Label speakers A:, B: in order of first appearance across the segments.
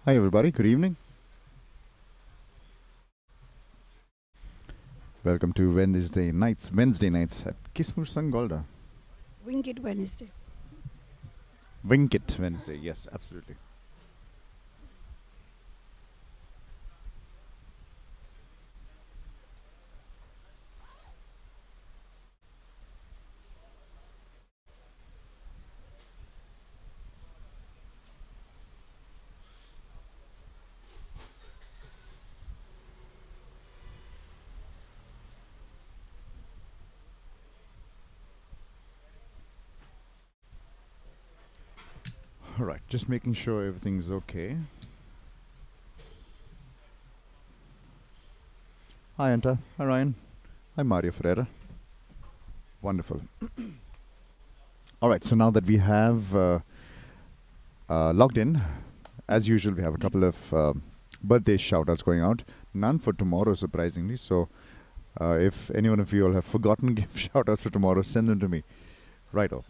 A: Hi everybody, good evening. Welcome to Wednesday nights at Kismoor Sangolda.
B: Wing It Wednesday.
A: Wink it Wednesday, yes, absolutely. Alright, just making sure everything's okay. Hi Anta, hi Ryan, hi Mario Ferreira. Wonderful. Alright, so now that we have logged in, as usual, we have a couple of birthday shout outs going out. None for tomorrow, surprisingly. So if any one of you all have forgotten give shout outs for tomorrow, send them to me. Righto.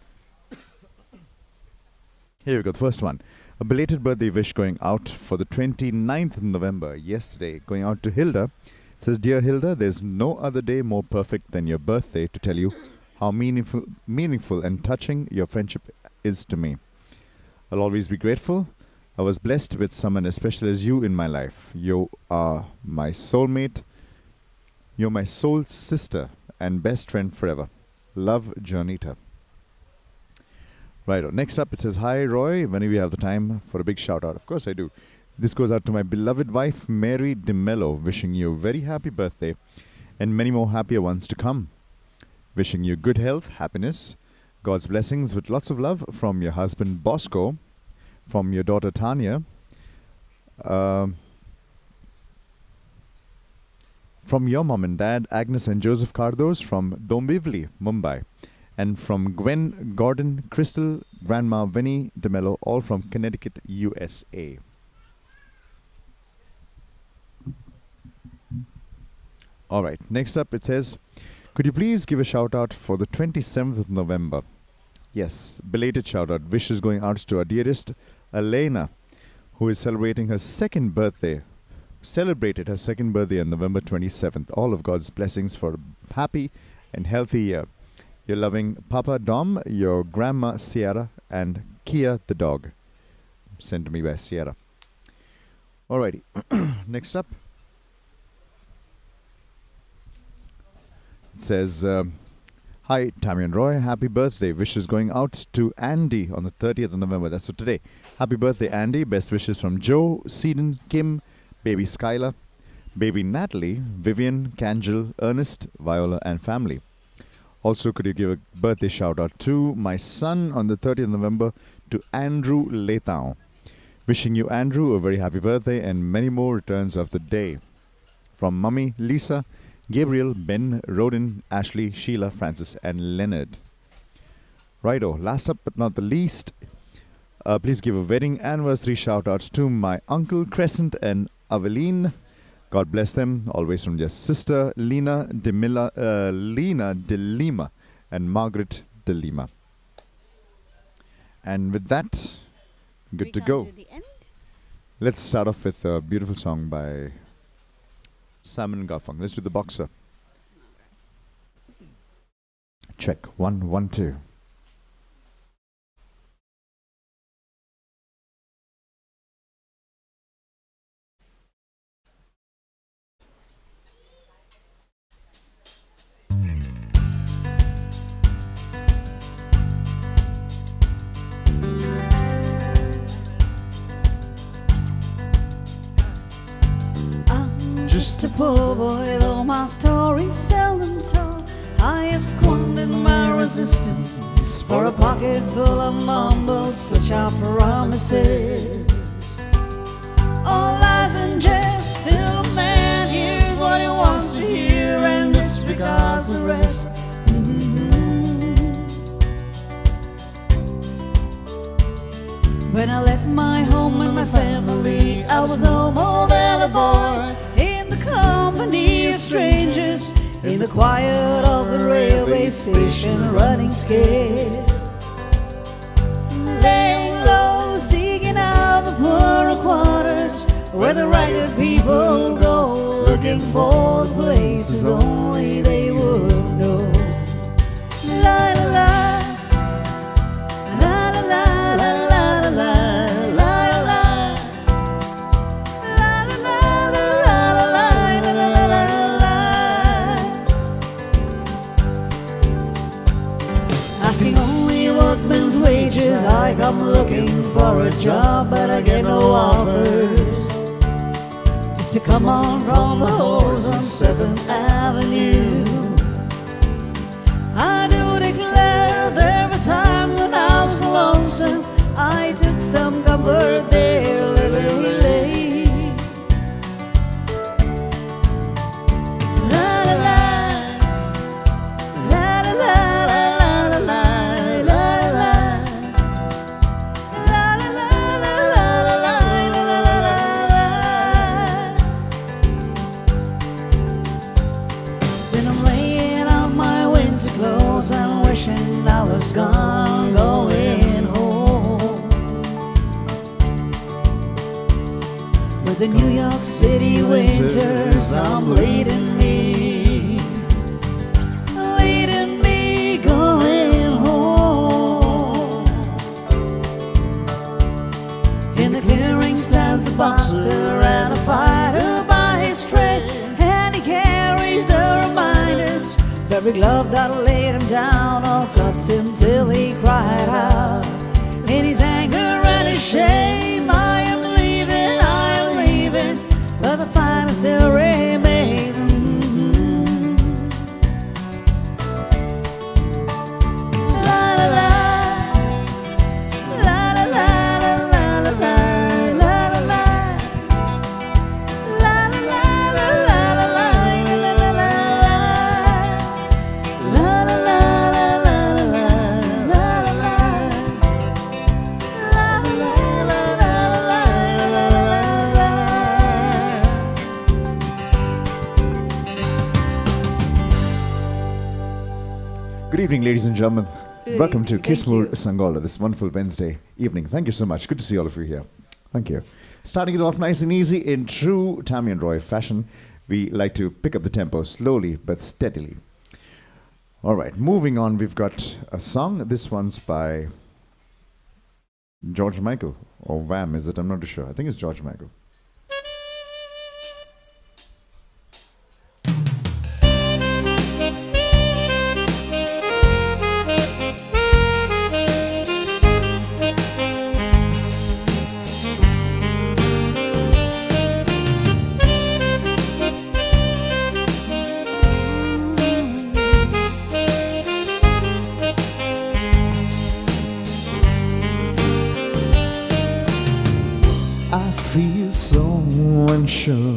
A: Here we go, the first one. A belated birthday wish going out for the 29th of November, yesterday, going out to Hilda. It says, Dear Hilda, there's no other day more perfect than your birthday to tell you how meaningful and touching your friendship is to me. I'll always be grateful. I was blessed with someone as special as you in my life. You are my soulmate. You're my soul sister and best friend forever. Love, Janita. Right. Next up, it says, Hi, Roy. Whenever you have the time for a big shout out. Of course, I do. This goes out to my beloved wife, Mary DeMello, wishing you a very happy birthday and many more happier ones to come. Wishing you good health, happiness, God's blessings with lots of love from your husband, Bosco, from your daughter, Tanya, from your mom and dad, Agnes and Joseph Cardos, from Dombivli, Mumbai. And from Gwen, Gordon, Crystal, Grandma Winnie DeMello, all from Connecticut, USA. All right, next up it says, could you please give a shout out for the 27th of November? Yes, belated shout out. Wishes going out to our dearest Elena, who is celebrating her second birthday. Celebrated her second birthday on November 27th. All of God's blessings for a happy and healthy year. Your loving Papa Dom, your Grandma Sierra, and Kia the dog. Sent to me by Sierra. Alrighty. Next up. It says, Hi, Tammy and Roy. Happy birthday. Wishes going out to Andy on the 30th of November. That's for today. Happy birthday, Andy. Best wishes from Joe, Seaton, Kim, baby Skylar, baby Natalie, Vivian, Kanjal, Ernest, Viola, and family. Also, could you give a birthday shout out to my son on the 30th of November, to Andrew Letao. Wishing you, Andrew, a very happy birthday and many more returns of the day. From Mummy, Lisa, Gabriel, Ben, Rodin, Ashley, Sheila, Francis, and Leonard. Righto, last up but not the least, please give a wedding anniversary shout outs to my uncle Crescent and Aveline. God bless them, always from their sister Lena De Lima and Margaret De Lima. And with that, good to go.
B: To the end.
A: Let's start off with a beautiful song by Simon & Garfunkel. Let's do The Boxer. Check. 1, 1, 2.
B: Just a poor boy, though my story's seldom told. I have squandered my resistance for a pocket full of mumbles, such are promises. All lies and jest, till a man hears what he wants to hear and disregards the rest. When I left my home and my family, I was no more than a boy in the company of strangers, in the quiet of the railway station, running scared, laying low, seeking out the poorer quarters, where the ragged people go, looking for the places only they would know. La la la, la la la la la la la la asking only workmen's wages. I come looking for a job, but I get no offers. Just to come on from the hose on 7th Avenue. I do declare there were times when I was lonesome. I took some comfort there, lily. La la la, la la la la la la la la la la la la la la. Then I'm laying on my winter clothes and wishing I was gone, going home. But the New York City winters are leading me going home. In the clearing stands a boxer and a fighter by his trade, and he carries the reminders. Every glove that laid him down all touched him till he cried out. In his anger and his shame, I am leaving, but the fighter still remains. La la la, la la la la la la la la la la la la la la la la.
A: Good evening, ladies and gentlemen. Welcome to Kismoor Sangolda this wonderful Wednesday evening. Thank you so much. Good to see all of you here. Thank you. Starting it off nice and easy in true Tammy and Roy fashion, we like to pick up the tempo slowly but steadily. All right, moving on, we've got a song. This one's by George Michael, or Wham, is it? I'm not too sure. I think it's George Michael. I feel so unsure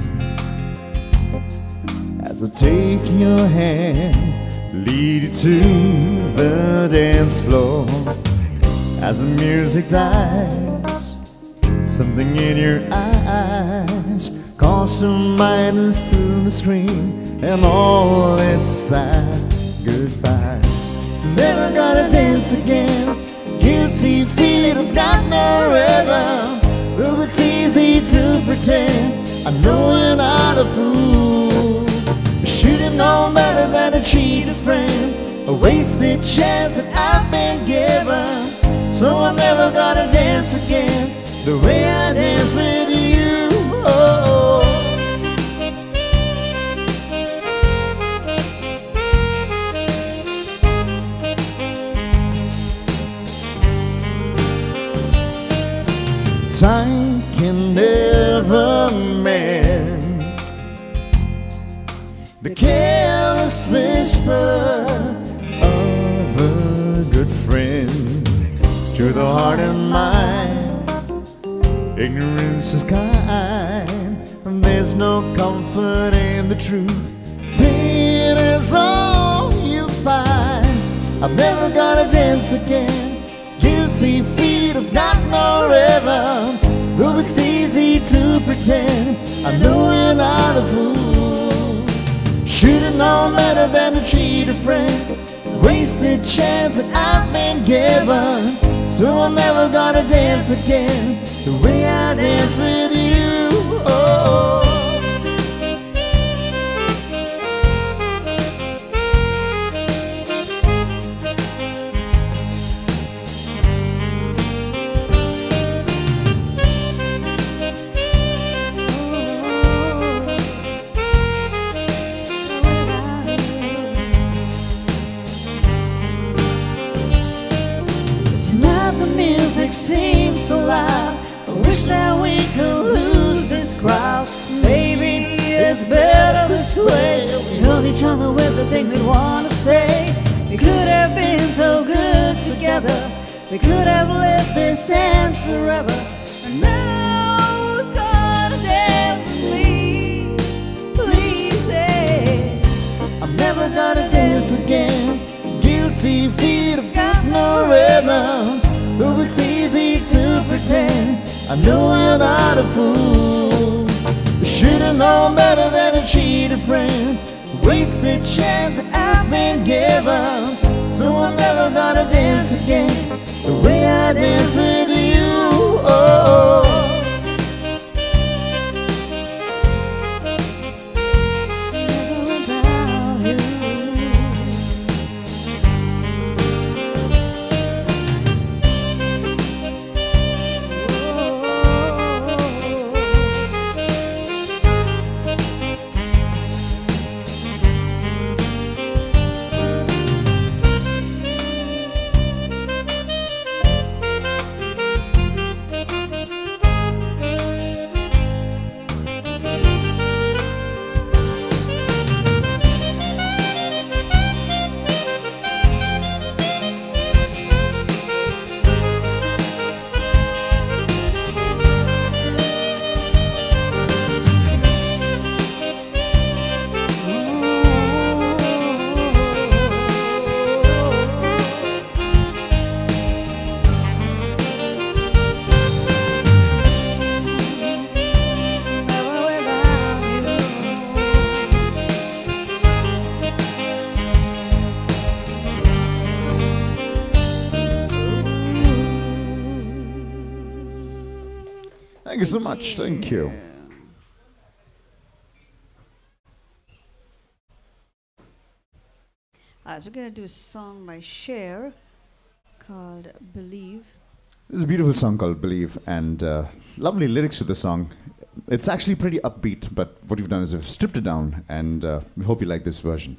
A: as I take your hand, lead you to the dance floor. As the music dies, something in your eyes calls to mind and through the screen, and all its sad goodbyes. Never gonna dance again, guilty feet have got no rhythm. Though it's easy to pretend, I know you're not a fool. You should have known better than to cheat a friend, a wasted chance that I've been given. So I'm never gonna dance again the way I dance with you. Oh. Time can never mend the careless whisper of a good friend. To the heart and mind, ignorance is kind, and there's no comfort in the truth. Pain is all you find. I'm never gonna dance again, guilty feet have got no rhythm. Though it's easy to pretend, I know you're not a fool. Should've known better than to cheat a friend, wasted chance that I've been given. So I'm never gonna dance again the way I dance with you.
B: Tonight the music seems so loud. I wish that we could lose this crowd. Maybe it's better this way. We hold each other with the things we want to say. We could have been so good together. We could have lived this dance forever. And now who's gonna dance with me? Please say I'm never gonna dance again. Guilty feet have got no rhythm. Though it's easy to pretend, I know you're not a fool. You should've known better than to cheat a friend. Wasted chance I've been given. So I'm never gonna dance again the way I dance with you. Oh.
A: Thank you so much. Thank you.
B: Alright, we're gonna do a song by Cher called Believe.
A: This is a beautiful song called Believe, and lovely lyrics to the song. It's actually pretty upbeat, but what we've done is we've stripped it down, and we hope you like this version.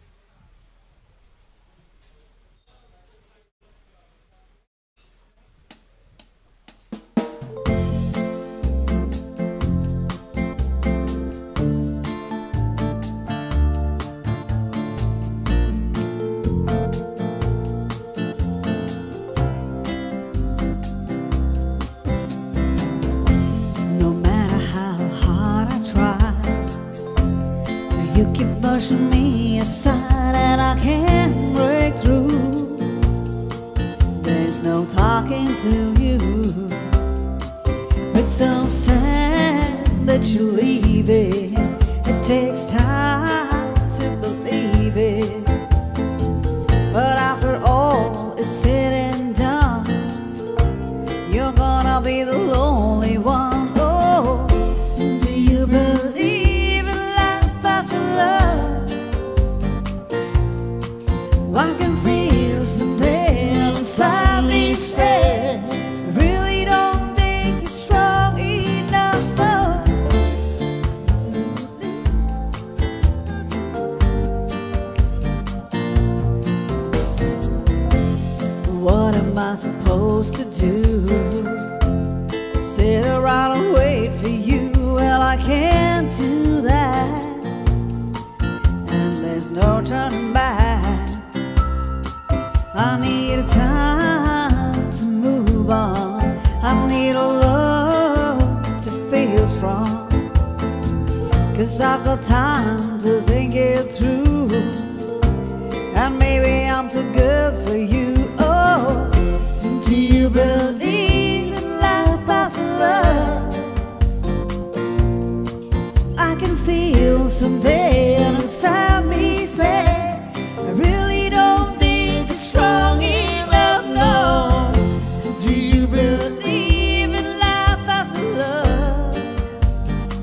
B: Pushing me aside and I can't break through. There's no talking to you. It's so sad that you're leaving. It takes time to believe it. But after all is said and done, you're gonna be the lonely one. Oh, do you believe in life after love? I can feel something inside me say, I really don't think it's strong enough for what am I supposed to do? Sit around and wait for you? Well, I can't do that. And there's no turning back. I need a time to move on. I need a love to feel strong. 'Cause I've got time to think it through. And maybe I'm too good for you. Oh, do you believe in life after love? I can feel someday inside me say, I really don't think it's strong enough, no. Do you believe in life after love?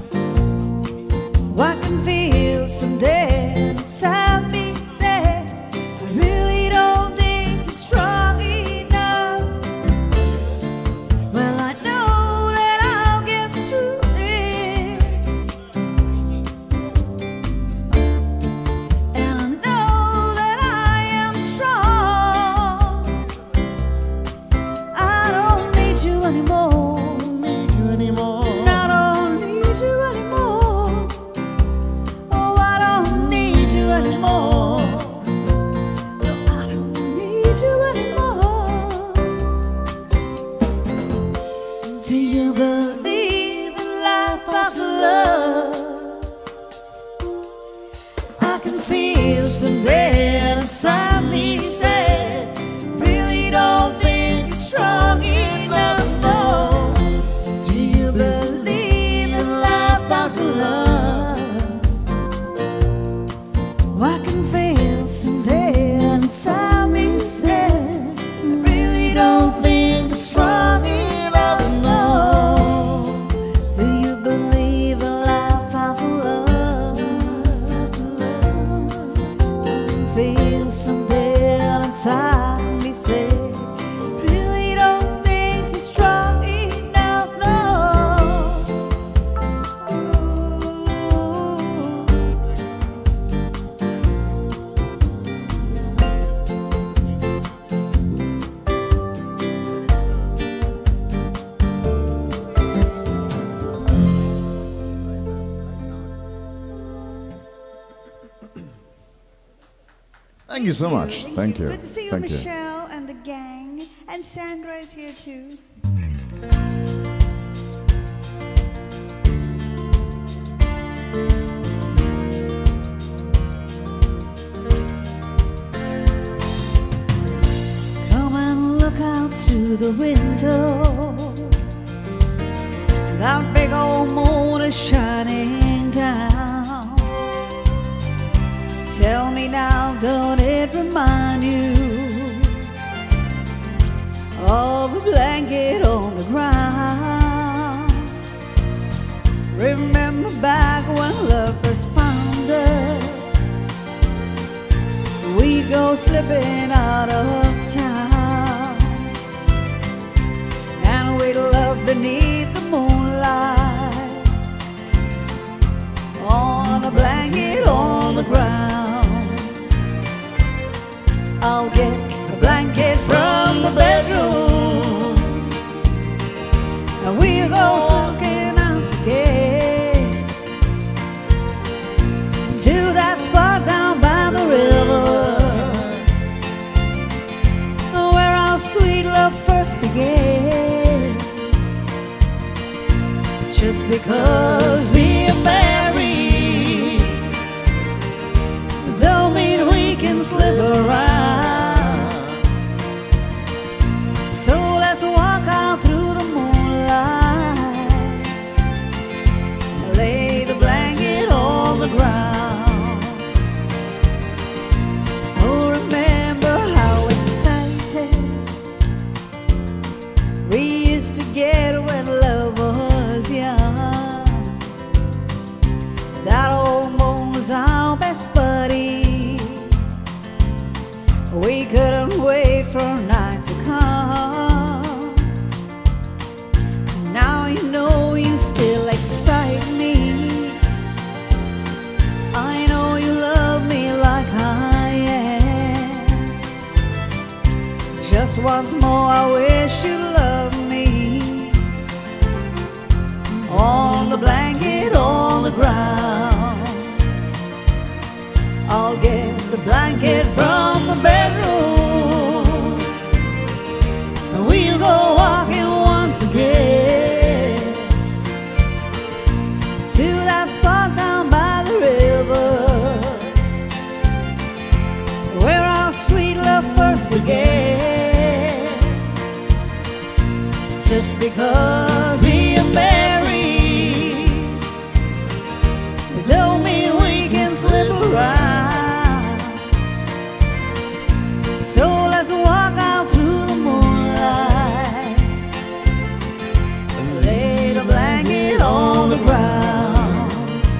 A: Thank you so much. Thank you.
B: Good to see you,
A: Thank you.
B: Michelle and the gang. And Sandra is here too. Come and look out to the window. That big old moon is shining down. Tell me now, don't it remind you of a blanket on the ground? Remember back when love first found us, we'd go slipping out of town, and we'd love beneath the moonlight, on a blanket on the ground. I'll get a blanket from the bedroom, and we'll go smoking out again to that spot down by the river where our sweet love first began. Just because we are married don't mean we can slip around. So let's walk out through the moonlight, lay the blanket on the ground. Oh, remember how excited we used to get when love was young. That old moon was our best buddy. We couldn't wait for night to come. Now you know you still excite me. I know you love me like I am. Just once more I wish you loved me, on the blanket on the ground. I'll get the blanket from the bedroom, and we'll go walking once again to that spot down by the river where our sweet love first began. Just because we are married don't mean we can slip around. So let's walk out through the moonlight and lay the blanket on the ground.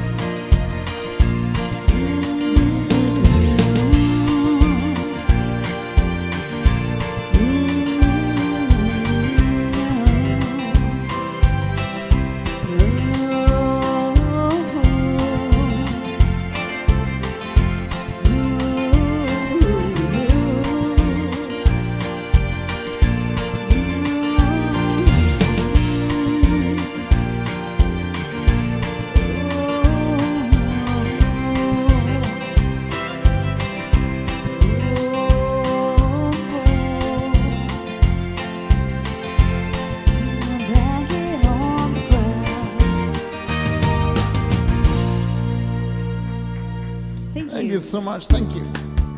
A: Thank you so much. Thank you.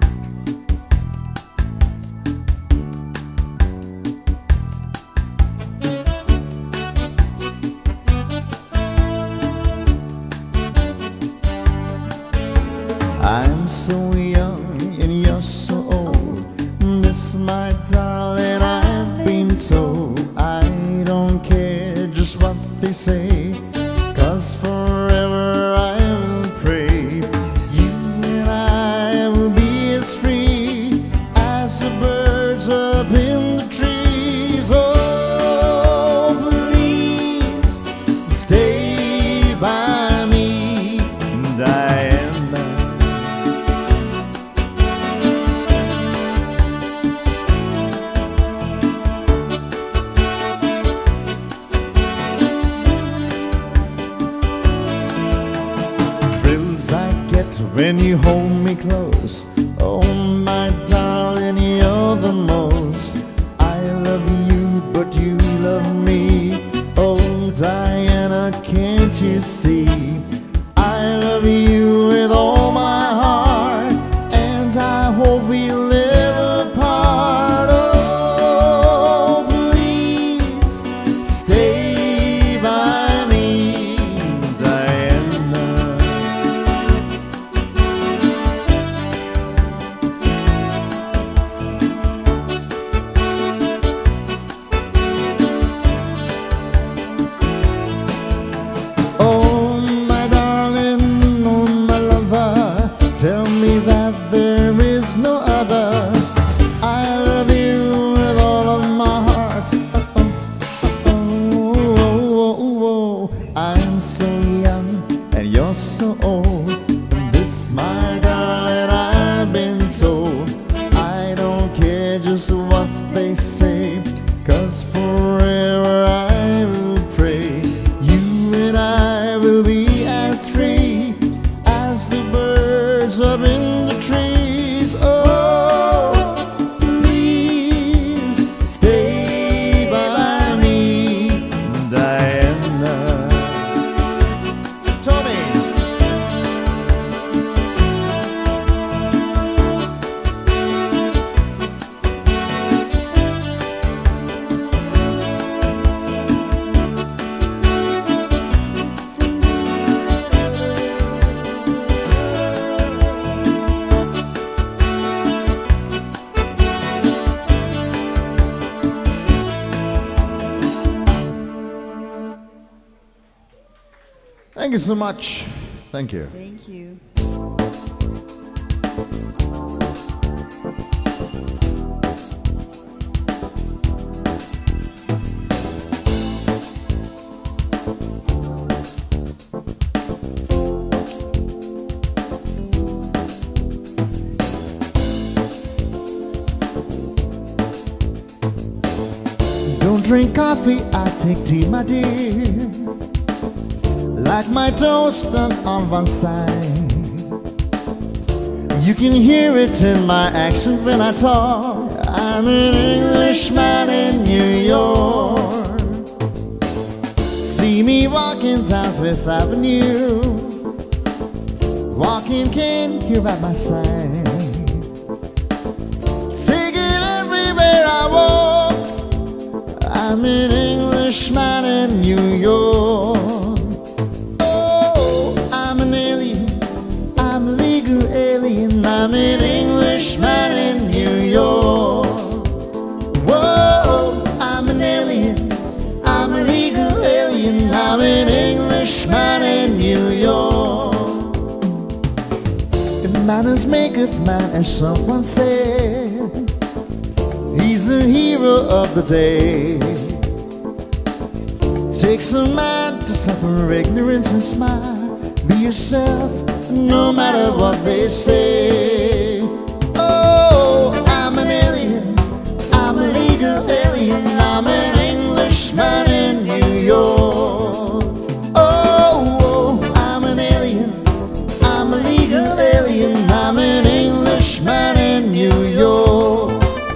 A: I'm so young and you're so old. Miss my darling, I've been told. I don't care just what they say, 'cause forever I will pray. You and I will be as free as the birds up in the trees. Oh, please stay by me, Diana. When you hold me close,
C: Oh, my darling, you're the most. I love you, but you love me. Oh, Diana, can't you see? I love you with all my heart, and I hope we'll live apart. Oh, please stay by me, Diana. Oh, my darling, oh, my lover, tell me that there is no other. I love you with all of my heart. Oh, oh, oh, oh. I'm so young and you're so old. This, my darling, I've been told. I don't care just what they say, 'cause forever I will pray. You and I will be as free as the birds up in the trees. Oh, please stay by me, Diana. Tommy. Thank you so much. Thank you.
B: Thank you.
C: Don't drink coffee, I take tea, my dear. Like my toast on one side. You can hear it in my accent when I talk. I'm an Englishman in New York. See me walking down Fifth Avenue, walking cane here by my side. Take it everywhere I walk. I'm an Englishman in New York. I'm an Englishman in New York. Whoa, I'm an alien, I'm a legal alien. I'm an Englishman in New York. If manners maketh man, as someone said, he's the hero of the day. Takes a man to suffer ignorance and smile. Be yourself, no matter what they say. Oh, I'm an alien, I'm a legal alien. I'm an Englishman in New York. Oh, I'm an alien, I'm a legal alien. I'm an Englishman in New York.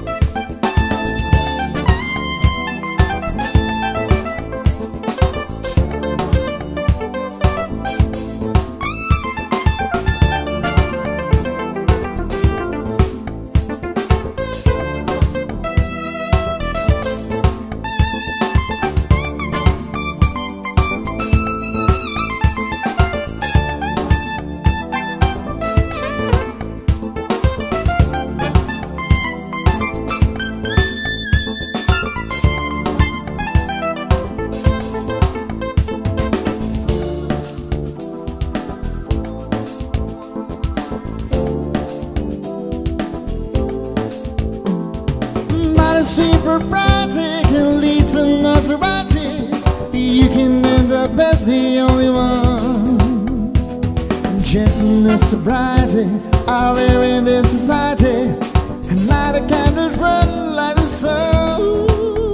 C: See, propriety can lead to notoriety. You can end up as the only one. Gentleness, sobriety are rare in this society, and light the candles burn like the sun.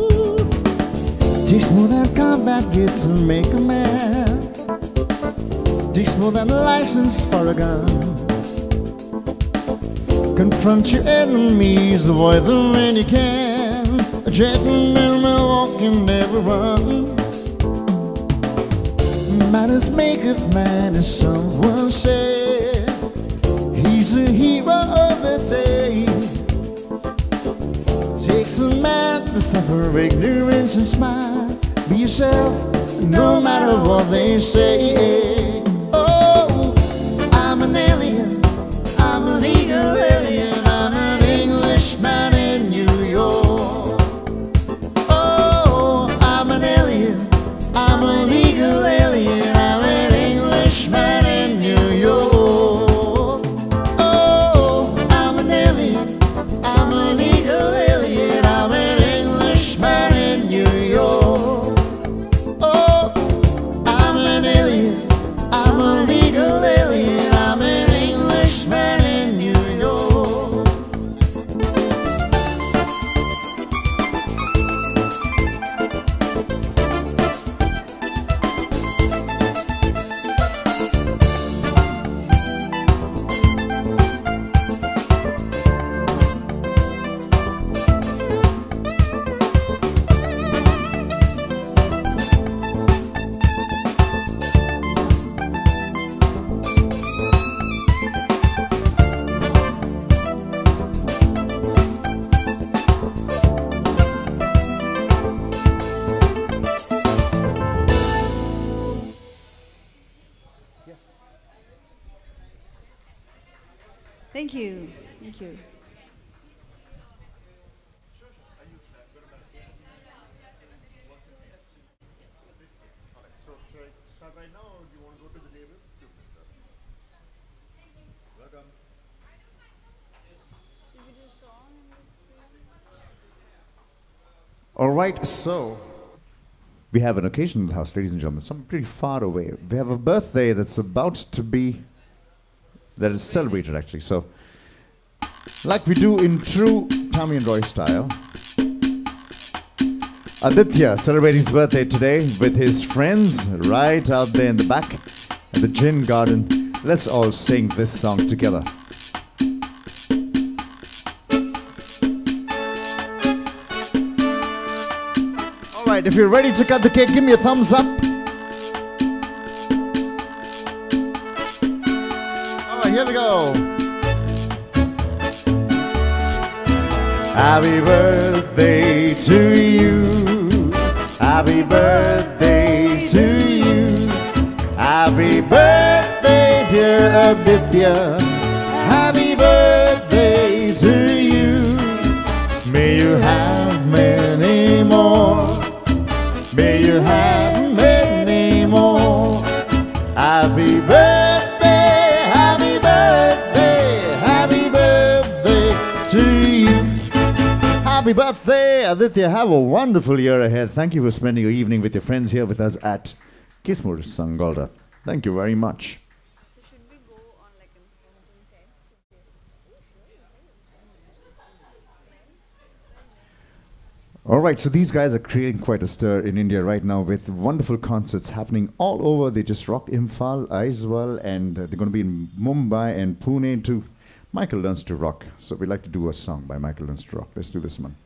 C: Takes more than combat gear to make a man. Takes more than a license for a gun. Confront your enemies, avoid them when you can. A gentleman will walk and never run. Man is maketh man, as someone said. He's a hero of the day. Takes a man to suffer ignorance and smile. Be yourself, no matter what they say. Oh, I'm an alien, I'm a legal alien, I'm an Englishman in New York. Oh, I'm an alien, I'm a legal alien, I'm an Englishman in New York. Oh, I'm an alien, I'm a legal alien, I'm an Englishman in New York. Oh, I'm an alien, I'm a legal alien, I'm an Englishman in New York.
B: Thank you. Thank you.
C: So, should I start right now, or do you want to go to the neighbors? Welcome.
A: All right, so we have an occasion in the house, ladies and gentlemen, something pretty far away. We have a birthday that's about to be, that is celebrated actually. So, like we do in true Tommy and Roy style, Aditya celebrating his birthday today with his friends right out there in the back at the Gin Garden. Let's all sing this song together. All right, if you're ready to cut the cake, give me a thumbs up. All right, here we go. Happy birthday to you. Happy birthday to you. Happy birthday, dear Aditya. Happy birthday to you. May you have many more. May you have many more. Happy birthday, happy birthday, happy birthday to you. Happy birthday, Aditya. Have a wonderful year ahead. Thank you for spending your evening with your friends here with us at Kismoor Sangolda. Thank you very much.
B: So should we go on like an 10?
A: All right, so these guys are creating quite a stir in India right now with wonderful concerts happening all over. They just rock Imphal, Aizawl, and they're going to be in Mumbai and Pune too. Michael Learns to Rock. So we'd like to do a song by Michael Learns to Rock. Let's do this one.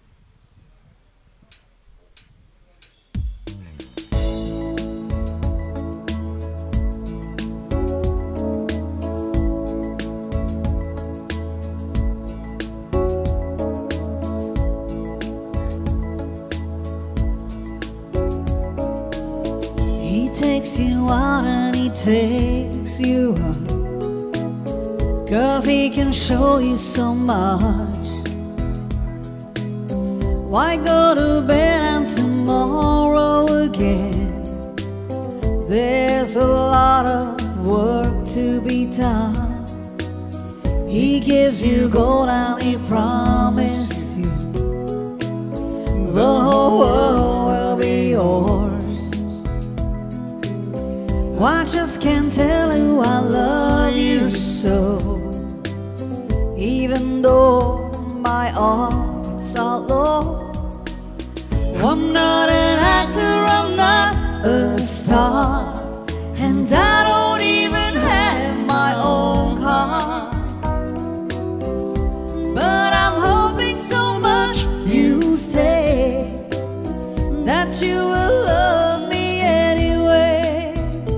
B: He takes you out and he takes you out, 'cause he can show you so much. Why go to bed and tomorrow again? There's a lot of work to be done. He gives you gold and he promises you the whole world will be yours. I just can't tell you I love you so, even though my odds are low. I'm not an actor, I'm not a star, and I don't even have my own car. that you will love me anyway.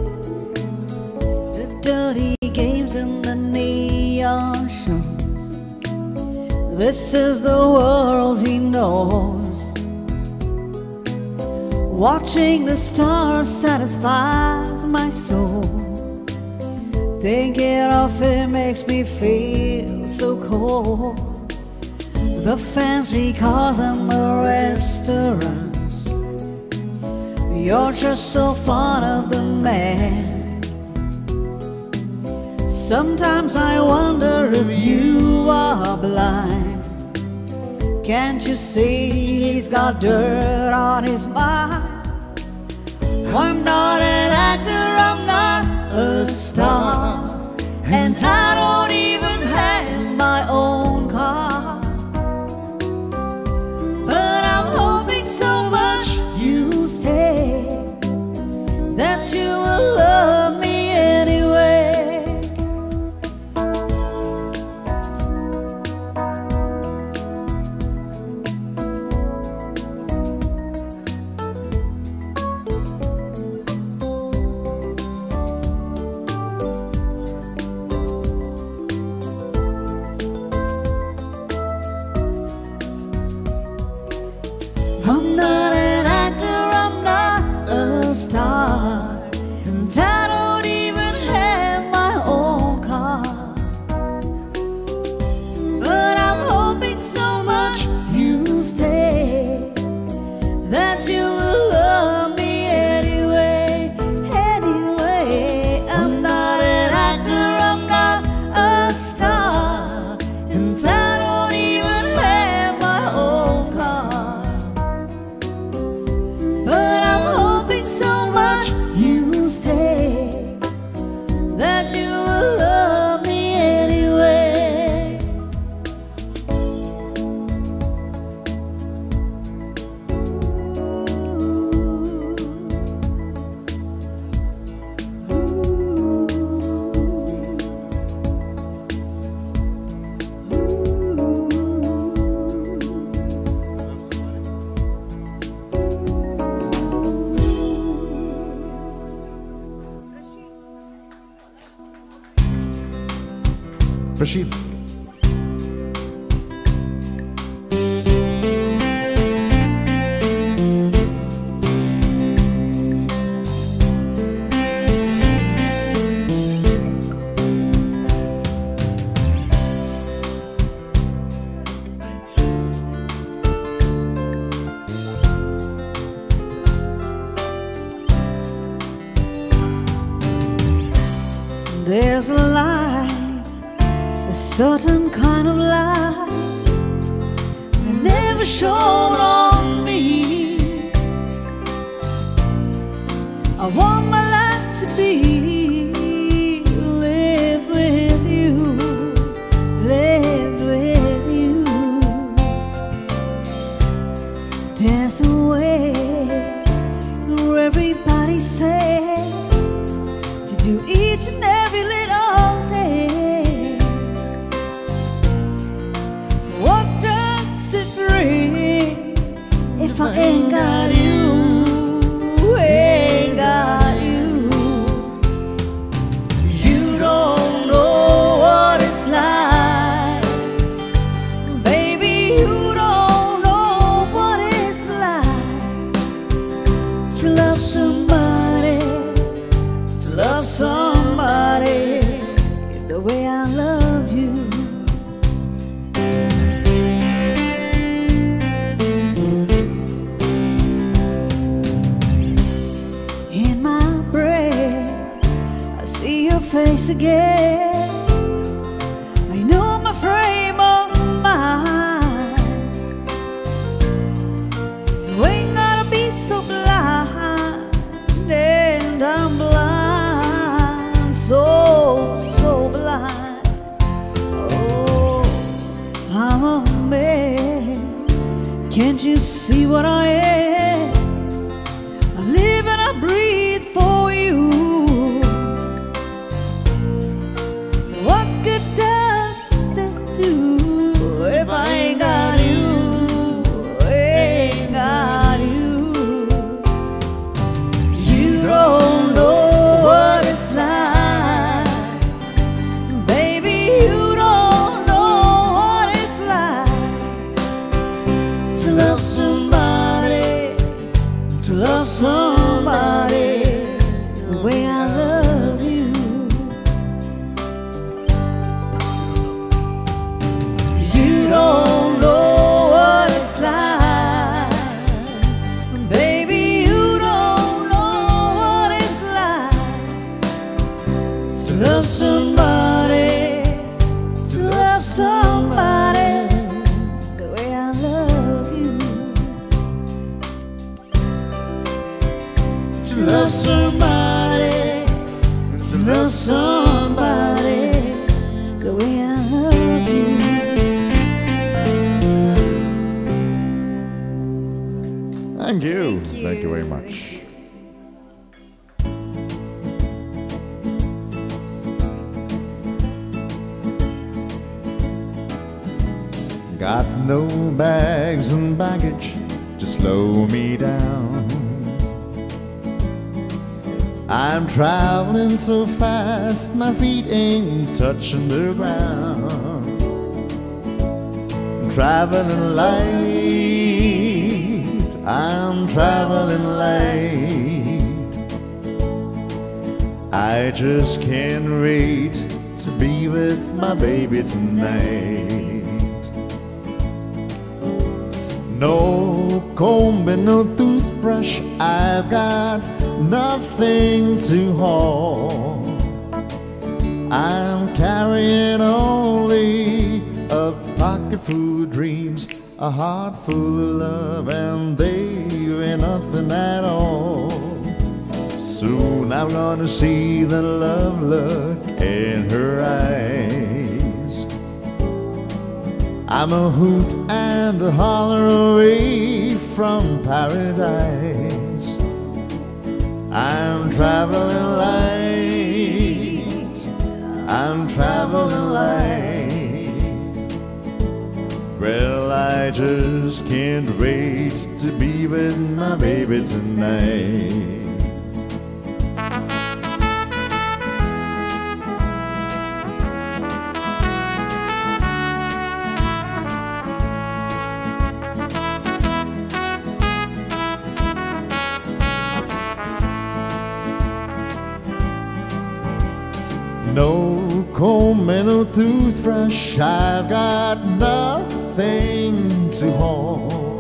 B: The dirty games and the neon shows, this is the world he knows. Watching the stars satisfies my soul. Thinking of it makes me feel so cold. The fancy cars and the restaurants, you're just so fond of the man. Sometimes I wonder if you are blind. Can't you see he's got dirt on his mind? I'm not an actor, I'm not a star, and I don't even have my own car. But I'm hoping so much you stay, that you will love me anyway. I'm not an actor, I'm not a star, and I don't even have my own car. But I'm hoping so much you stay, that you will love me anyway. Anyway, I'm not an actor, I'm not a star, and I don't even have my own car. But I'm hoping so much you stay, that you will love me anyway.
C: Rashid.
B: There's a light, a certain kind of light that never shone on me. I want my life to be lived with you, lived with you. There's a way where everybody says to do each and every little thing. What does it bring if I ain't got you, ain't got you? You don't know what it's like, baby, you don't know what it's like to love somebody, to love somebody the way I love you. In my brain, I see your face again. I know my frame of mind. You ain't gotta be so blind, and I'm blind, so blind. Oh, I'm a man, can't you see what I am? I live and I breathe for you. What good does it do if I ain't got you, ain't got you? somebody the way I love you. You don't know what it's like, baby, you don't know what it's like to love somebody, to love somebody the way I love you. To love somebody, to love somebody the way I love you.
A: Thank you.
B: Thank you.
A: Thank you very much. Got no bags and baggage to slow me down. I'm traveling so fast, my feet ain't touching the ground. Traveling light, I'm traveling light. I just can't wait to be with my baby tonight. No comb and no toothbrush, I've got nothing to haul. I'm carrying only a pocket full of dreams, a heart full of love, and they've ain't nothing at all. Soon I'm gonna see the love look in her eyes. I'm a hoot and a holler away from paradise. I'm traveling light, I'm traveling light. Well, I just can't wait to be with my baby tonight. No comb and no toothbrush, I've got nothing to hold.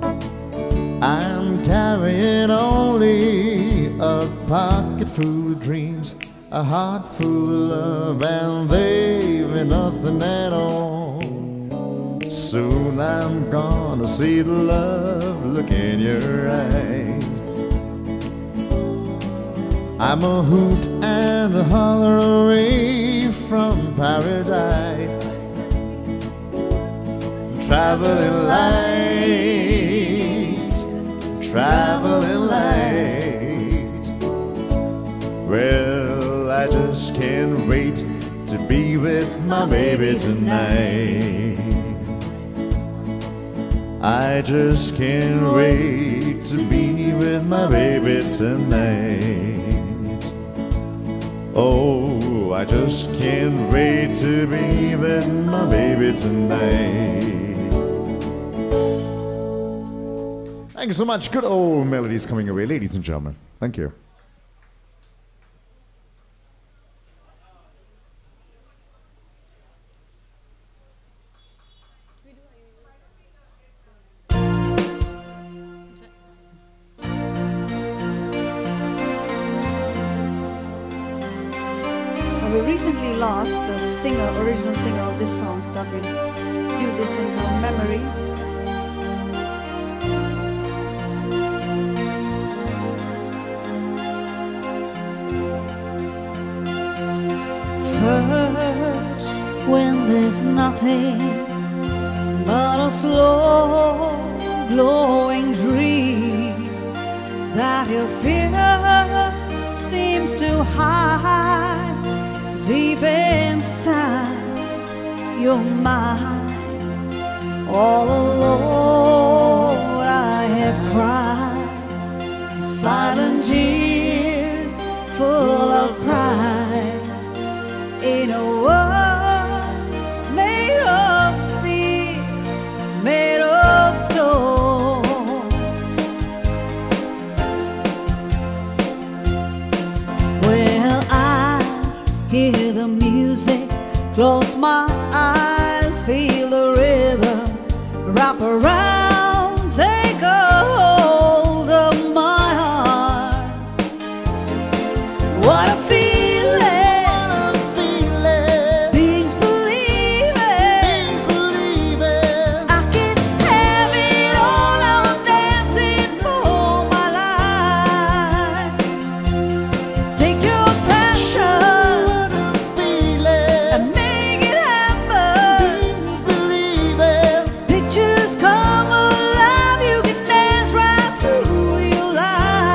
A: I'm carrying only a pocket full of dreams, a heart full of love, and they've ain't nothing at all. Soon I'm gonna see the love look in your eyes. I'm a hoot and a holler away from paradise. Traveling light, traveling light. Well, I just can't wait to be with my baby tonight. I just can't wait to be with my baby tonight. Oh, I just can't wait to be with my baby tonight. Thank you so much. Good old melodies coming away, ladies and gentlemen. Thank you.
B: We recently lost the original singer of this song, so that we'll do this in her memory. First, when there's nothing but a slow glowing dream that your fear seems to hide deep inside your mind. All alone I have cried silent tears full of pride in a world made of steel, made of stone. hear the music, close my eyes, feel the rhythm, wrap around, take a hold of my heart. What a feeling, beings believing, I can have it all, I'm dancing for my life. Take your passion and make it happen. Pictures come alive, you can dance right through your life.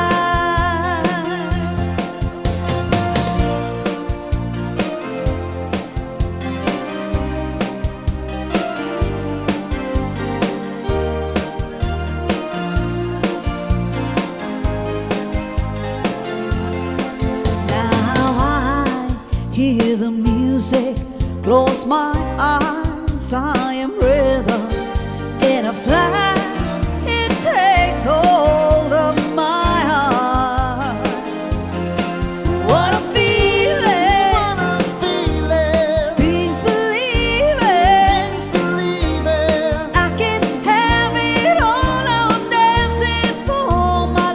B: Now I hear the music, close my eyes, I am rhythm. In a flash, it takes hold of my heart. What a feeling, beings believing, I can have it all, I'm dancing for my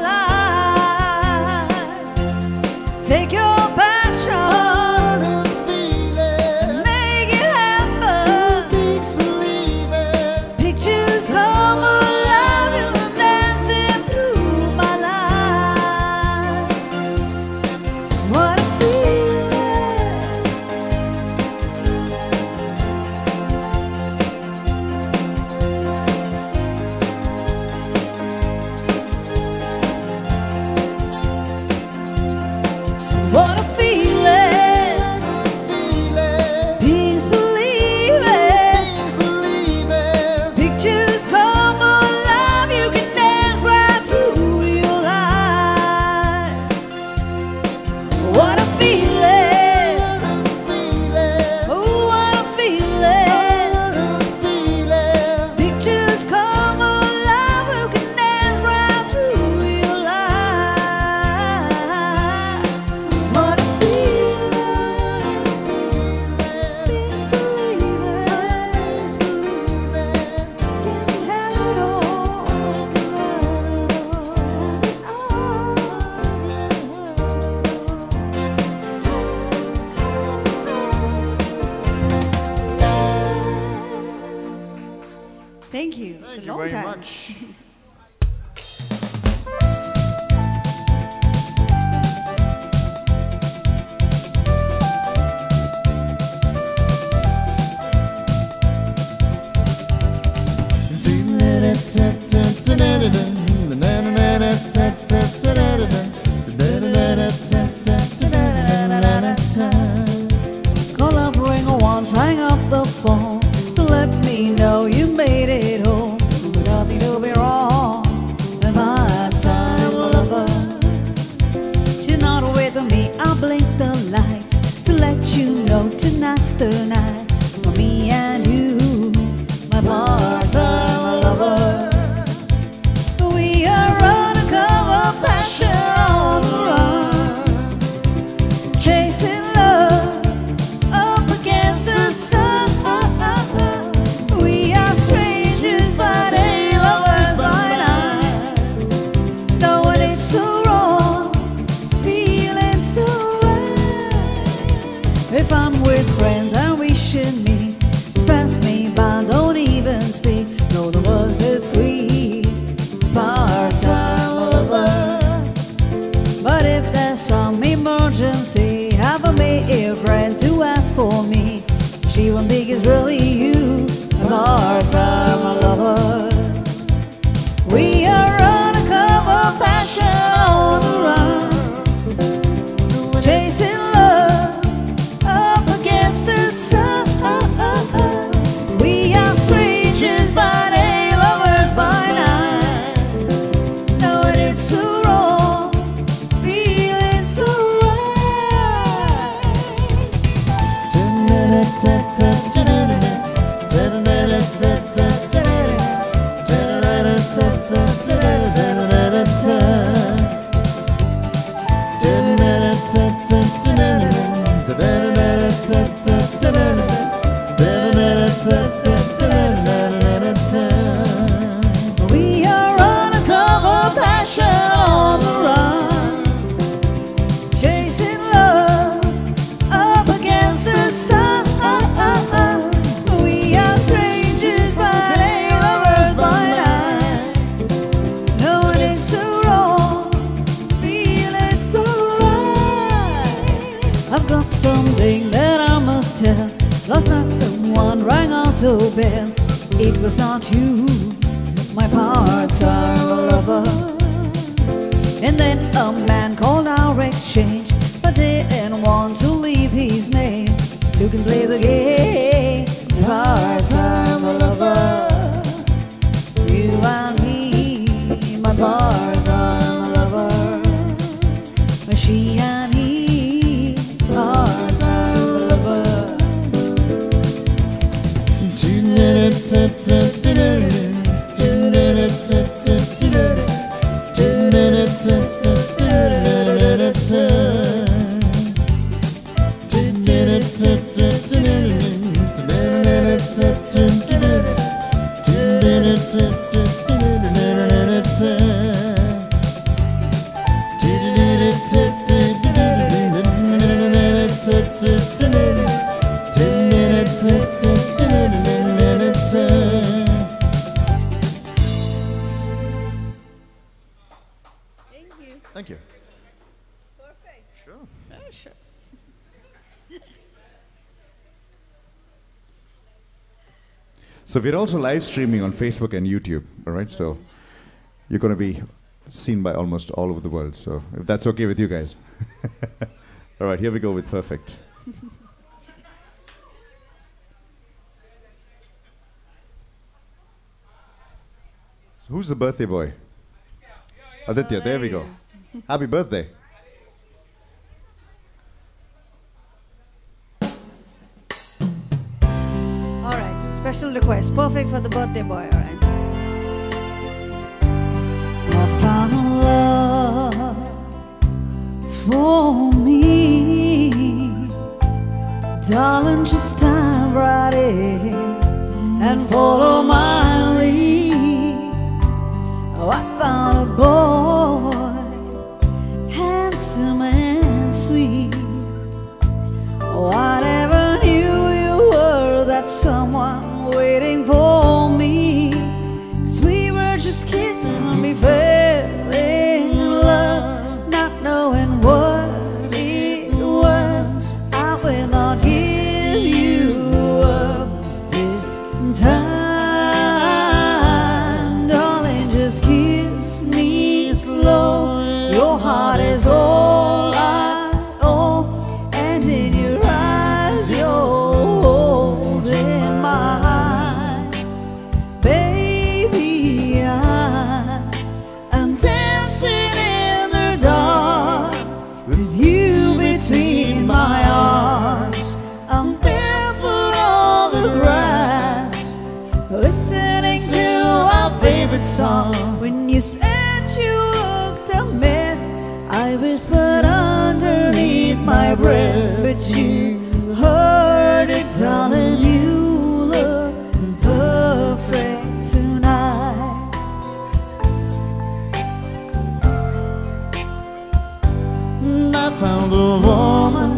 B: life. Take your passion and make it happen. Pictures come alive, you're dancing through my life. What a feeling. What a feeling, beings believing, pictures come alive, you can dance right through your life. What a feeling, oh what a feeling, pictures come alive, you can dance right through your life. What a feeling, beings believing, can have it all. Thank you. It's a
C: Thank you
B: long
C: very
B: time.
C: much.
B: Call up ring once, hang up the phone to let me know you made it home. Nothing to be wrong. And my time lover, she's not with me. I blink the lights to let you know tonight's the night for me and you, my part-time lover. We are undercover passion on the run, chasing love up against the sun. We are strangers by day, lovers by night. Knowing it's so wrong, feeling so right. If I'm with friends and we doorbell. It was not you, my part-time lover. And then a man called our exchange, but didn't want to leave his name. Still can play the game, part-time lover. You and me, my part-time lover. She and he, part-time lover.
A: Thank you.
B: Perfect.
A: Sure.
B: Oh, sure.
A: So we're also live streaming on Facebook and YouTube, all right? So you're going to be seen by almost all over the world. So if that's okay with you guys. All right, here we go with Perfect. So who's the birthday boy? Aditya, there we go. Happy birthday.
B: Alright, special request. Perfect for the birthday boy, alright. I found a love for me. Darling, just dive right in and follow my lead. Oh, I found a boy, handsome and sweet. Oh, I never knew you were that someone waiting for me. 'Cause we were just kids when we fell in love, not knowing what it was. I will not give you up this time, darling, just kiss me slow. Your heart is all I own, and in your eyes you're holding mine. Baby, I'm dancing in the dark with you between my arms. I'm barefoot on the grass, listening to our favorite song. When you said you looked a mess, I whispered underneath my breath, but you heard it, darling. You look perfect tonight.
C: And I found a woman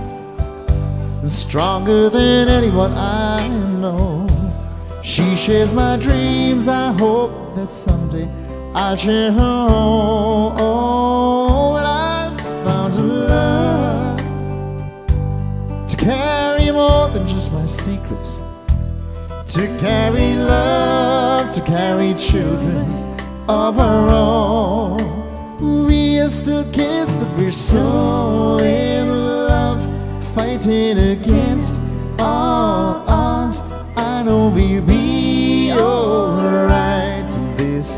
C: stronger than anyone I know. She shares my dreams. I hope that someday I'll share her own. And I've found a love to carry more than just my secrets, to carry love, to carry children of our own. We are still kids, but we're so in love, fighting against all odds. I know we'll be alright this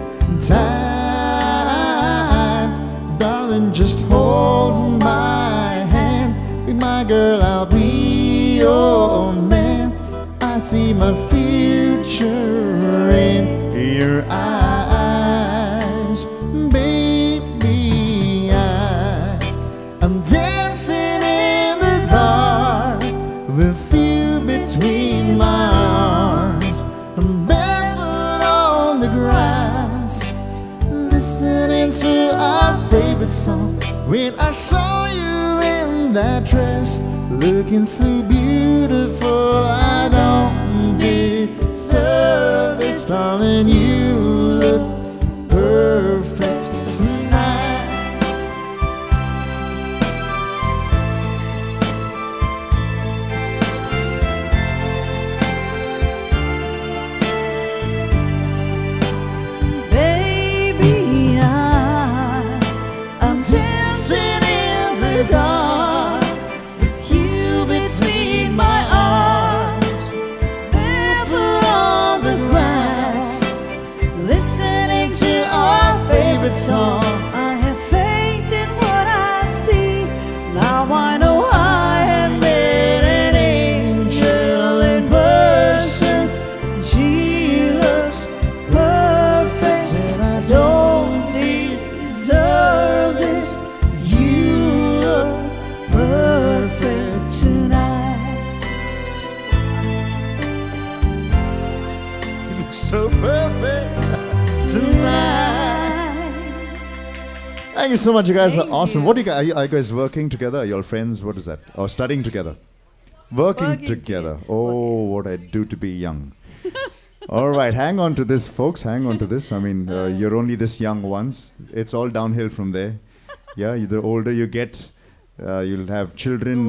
C: time. Darling, just hold my hand. Be my girl, I'll be your man. I see my future in your eyes. Baby, I'm dancing in the dark with you between my arms. I'm barefoot on the grass, listening to our favorite song. When I saw you in that dress, looking so beautiful, I don't deserve this, darling. You look perfect tonight.
B: kissing in the dark, with you between my arms, barefoot on the grass, listening to our favorite song. I have faith in what I see. Now I know I have met an angel in person. She looks perfect, and I don't deserve this. You look perfect tonight.
C: You look so perfect tonight. Thank you so much. You guys are awesome. What do you guys? Are you guys working together? Are you all friends? What is that? Or studying together? Working together. Oh, what I do to be young. All right, hang on to this, folks. Hang on to this. I mean, you're only this young once. It's all downhill from there. Yeah, the older you get, you'll have children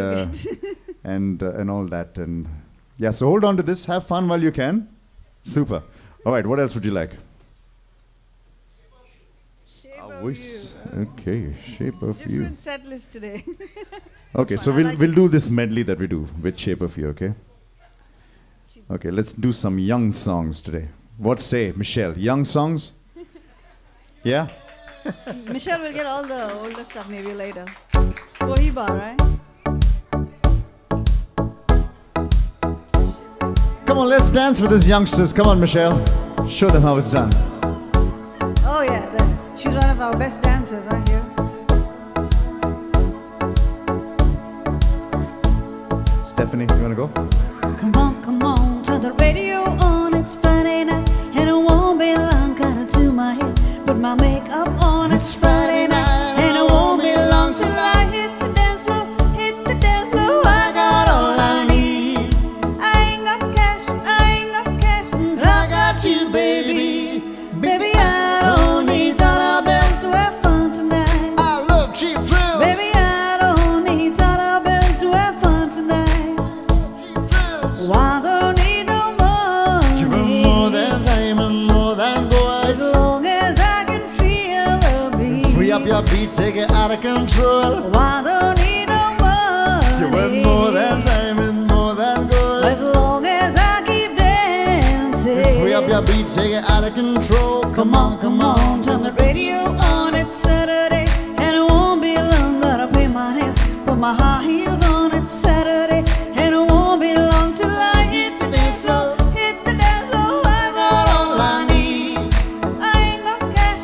C: and all that. And yeah, so hold on to this. Have fun while you can. Super. All right, what else would you like? Okay, Shape of You.
D: Different set list today.
C: Okay, so we'll do this medley that we do with Shape of You, okay? Okay, let's do some young songs today. What say, Michelle? Young songs? Yeah?
D: Michelle will get all the older stuff maybe later. Cohiba, right?
C: Come on, let's dance with these youngsters. Come on, Michelle. Show them how it's done.
D: Oh yeah, she's one of our best dancers, I hear.
C: Stephanie, you wanna go?
B: Come on, turn the radio on. It's Friday night, and it won't be long. Gotta do my hair, put my makeup on. It's Friday night, and it won't be long till I hit the dance floor. Hit the dance floor. I got all I need. I ain't got cash, I got you, baby. Baby, I don't need dollar bills to have fun tonight.
C: I love cheap thrills.
B: Baby, I don't need dollar bills to have fun tonight. Why don't need no money?
C: Give 'em more than time and more than gold.
B: As long as I can feel the beat.
C: Free up your beat, take it out of control.
B: Why don't need no money?
C: Give 'em more than time and more than gold.
B: As long as I keep dancing.
C: Free up your beat, take it out of control.
B: Come on, turn the radio on. It's Saturday, and it won't be long. Gotta pay my nails, put my high heels on. It's Saturday, and it won't be long till I hit the dance floor. Hit the dance floor, I got all I need. I ain't got cash,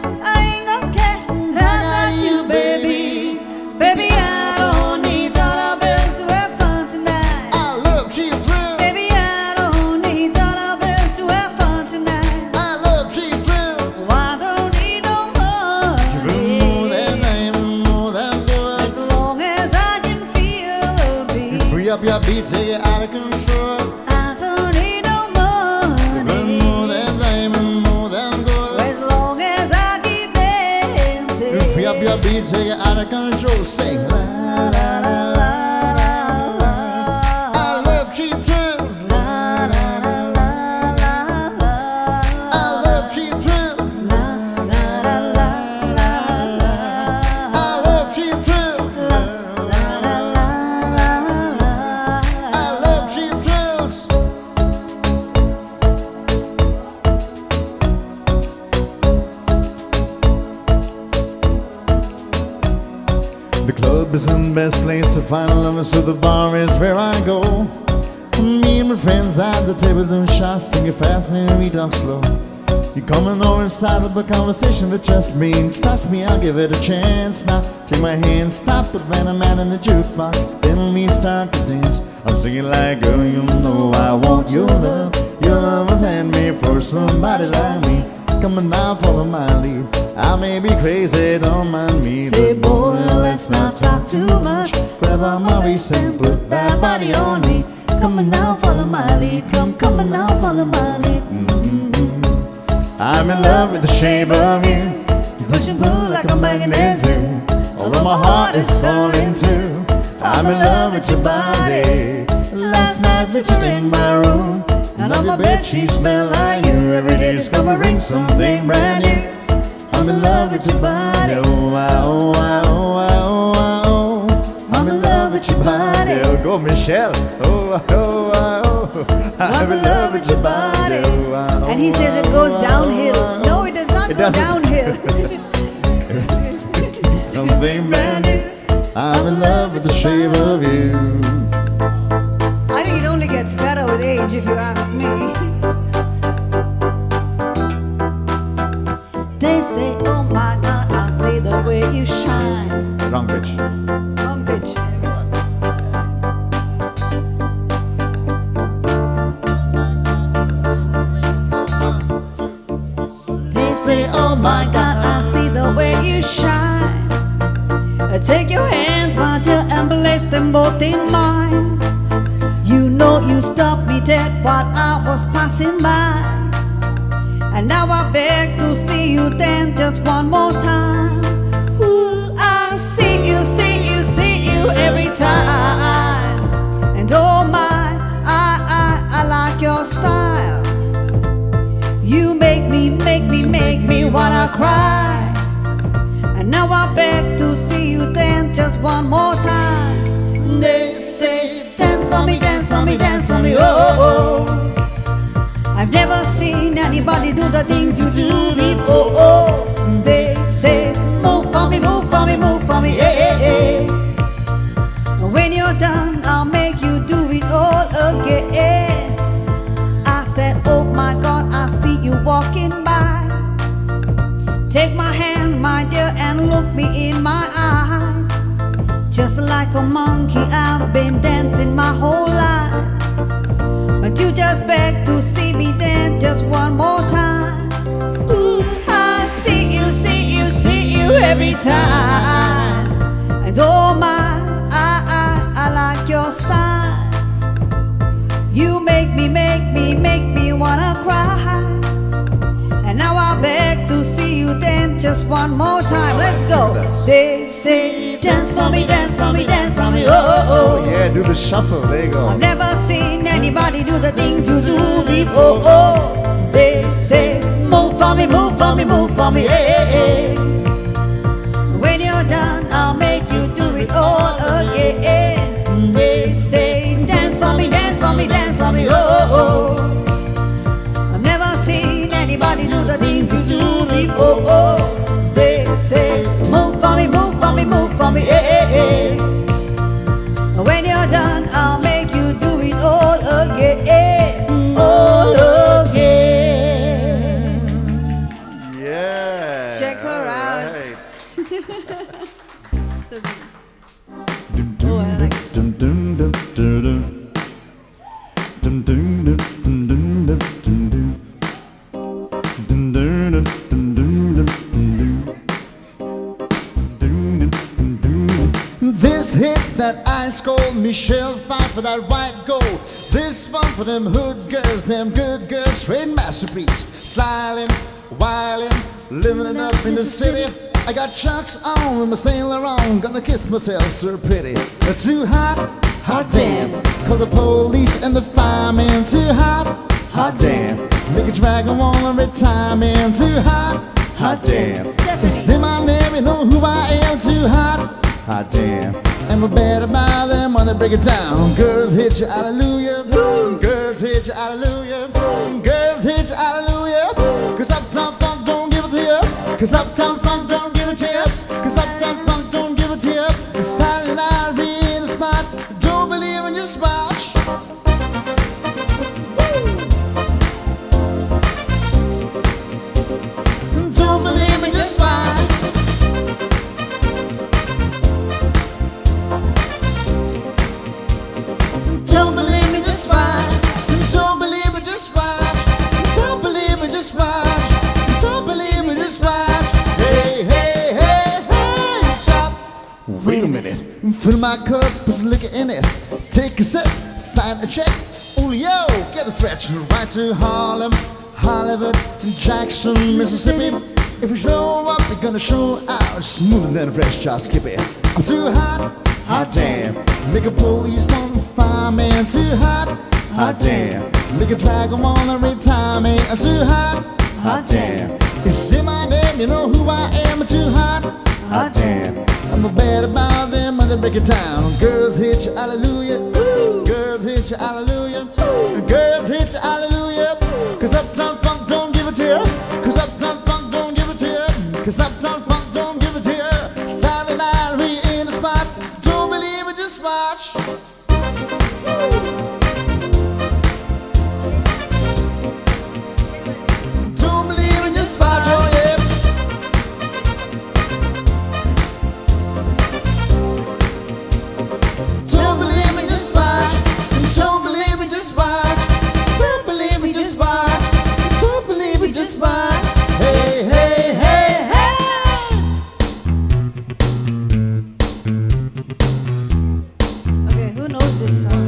B: I got you, baby. Baby, I don't need dollar bills to have fun tonight.
C: I love cheap thrills.
B: Baby, I don't need dollar bills to have fun tonight.
C: I love cheap thrills.
B: Why don't need no
C: Give 'em
B: money?
C: more than time and more than gold.
B: As long as I can feel the beat.
C: Free up your beat, take it out of control.
B: I don't need no
C: Give 'em
B: money.
C: more than time and more than gold.
B: As long as I keep dancing.
C: Free up your beat, take it out of control. Sing la la la la la la. I love cheap thrills.
B: La la la la la la.
C: I love cheap thrills.
B: La la la la la la.
C: I love cheap thrills.
B: La la la la la la.
C: I love cheap thrills. The club is the best place to find lovers, so the bar is where I go. Me and my friends at the table doing shots, thinking fast and we talk slow. You coming over and start up a conversation with just me, and trust me, I'll give it a chance. Now take my hand, stop it when I'm out in the jukebox, then we start to dance. I'm singing like, girl, you know I want your love. Your love was handmade for somebody like me. Come on now, follow my lead. I may be crazy, don't mind me.
B: Say,
C: but
B: boy, let's not talk too much.
C: grab on my waist and put that body on me.
B: Come on now, follow my lead. Come on now, follow my lead.
C: I'm in love with the shape of you.
B: You push and pull like a magnet too.
C: Although my heart is falling too, I'm in love with your body. Last night we were in my room, and on my bed she smelled like you. Every day discovering something brand new. I'm in love with your body. Oh, I, oh, I, oh, I.
A: Oh, Michelle. Oh, oh, oh.
D: I'm in love with your body. And he says it goes downhill. No, it does not
A: It
D: go
A: doesn't.
D: downhill.
A: Something brand new. I'm in love with the shape of you.
D: I think it only gets better with age, if you ask me. They say, oh my God, I see the way you shine.
A: Wrong pitch.
D: Wrong pitch. They say, oh my God, I see the way you shine. Take your hands, my dear, and place them both in mine. You know you stopped me dead while I was passing by. And now I beg to see you then just one more time. Ooh, I see you, see you, see you every time. And oh my, I like your style. You make me wanna cry. And now I beg to see you then just one more time. They say, dance for me, dance for me, dance for me, oh, oh, oh. I've never seen anybody do the things you do before, oh. They say, move for me, move for me, move for me, hey, hey, hey. When you're done, I'll make you do it all again. I said, oh my God, I see you walking by. Take my hand, my dear, and look me in my eyes. Just like a monkey, I've been dancing my whole life. But you just beg to see me then just one more time. Ooh, I see you, see you, see you every time. And oh my, I like your style. You make me wanna cry. And now I beg to see you then just one more time. Let's go. They say, dance for me, dance for me, dance for me, oh, oh, oh.
A: Yeah, do the shuffle. There you go.
D: I've never seen anybody do the things you do before, oh. They say, move for me, move for me, move for me, hey, hey, hey. When you're done, I'll make you do it all again. They say, dance for me, dance for me, dance for me, oh, oh, oh. I've never seen anybody do the things you do before, oh. They say, move for me, move for me, move for me, hey, hey, hey. When you're done, I'll make you do it all again, all again.
A: Yeah.
D: Check her out.
A: Right.
D: So good. Oh, I like this.
A: Dum, dum, dum, dum, dum. Dum, dum, dum, dum, dum, dum, dum, dum. Dum, dum, dum, dum, dum, dum, dum. Dum, dum, dum, dum, dum.
C: This hit that I scored, Michelle fight for that white gold. This one for them hood girls, them good girls, straight masterpiece. Slying, wilding, living it up in the city. I got chucks on with my sailor on, gonna kiss myself so pretty. Too hot, hot damn. Call the police and the fireman. Too hot, hot damn. Make a dragon wanna retire, man. Too hot, hot damn. Say my name, you know who I am. Too hot,
A: hot damn.
C: and we're better by them when they break it down. Girls hit you, hallelujah. Girls hit you, hallelujah. Girls hit you, hallelujah. Cause Uptown Funk don't give it to you. Cause Uptown Funk don't give it to you. Cause Uptown Funk don't give it to you. It's Saturday night, be in the spot. Don't believe in your spot. Don't believe in your spot. Don't believe me, just watch. Don't believe me, just watch. Don't believe me, just watch. Don't believe me, just watch. Hey, hey, hey, hey, stop.
A: Wait a minute.
C: Fill my cup, put some liquor in it. Take a sip, sign a check. Oh, yo, get a stretch right to Harlem, Hollywood, Jackson, Mississippi. If we show up, we're gonna show out. Smoother than a fresh chop skippy. I'm too hot, hot damn. Make a police on fireman. Too hot, hot damn. Make a dragon wanna retire me. I'm too hot, hot damn. You say my name, you know who I am. I'm too hot, hot damn. I'm a bad about them when they break it down. Girls hit you, hallelujah. hit you, hallelujah. Girls hit you, hallelujah. 'Cause Uptown Funk don't give it to you. 'Cause Uptown Funk don't give it to you. 'Cause Uptown Funk don't give it to you. Saturday night we in the spot. Don't believe it, just watch. Don't believe it, just watch. Oh yeah. Don't believe it, just watch. Don't believe it, just watch. Don't believe it, just watch. Don't believe it, just watch. Hey, hey, hey, hey.
D: Okay, who knows this song?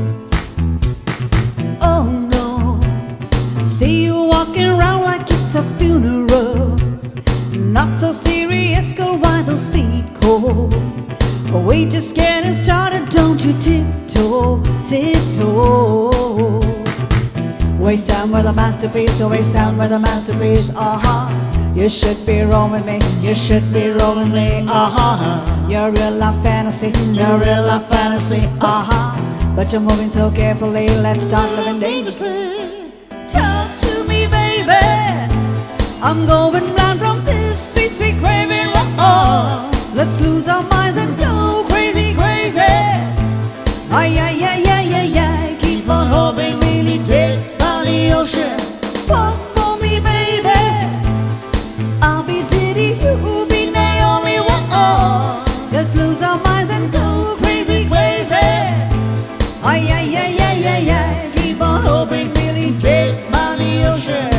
D: Oh no, see you walking around like it's a funeral. Not so serious, girl, why those feet cold? We just getting started, don't you tiptoe, tiptoe. Waste time with a masterpiece, so waste time with a masterpiece, You should be rolling me, you should be rolling me, You're real life fantasy, you're real life fantasy, But you're moving so carefully, let's start living dangerously. Talk to me, baby, I'm going round from this sweet, sweet craving, Let's lose our minds and go crazy, crazy. Ay, ay, ay, ay, ay, ay. Keep on hoping we lead dead by the ocean. Walk for me, baby. I'll be Diddy, you'll be Naomi. Whoa. Let's lose our minds and go crazy, crazy. Ay, ay, ay, ay, ay, ay. Keep on hoping we lead dead by the ocean.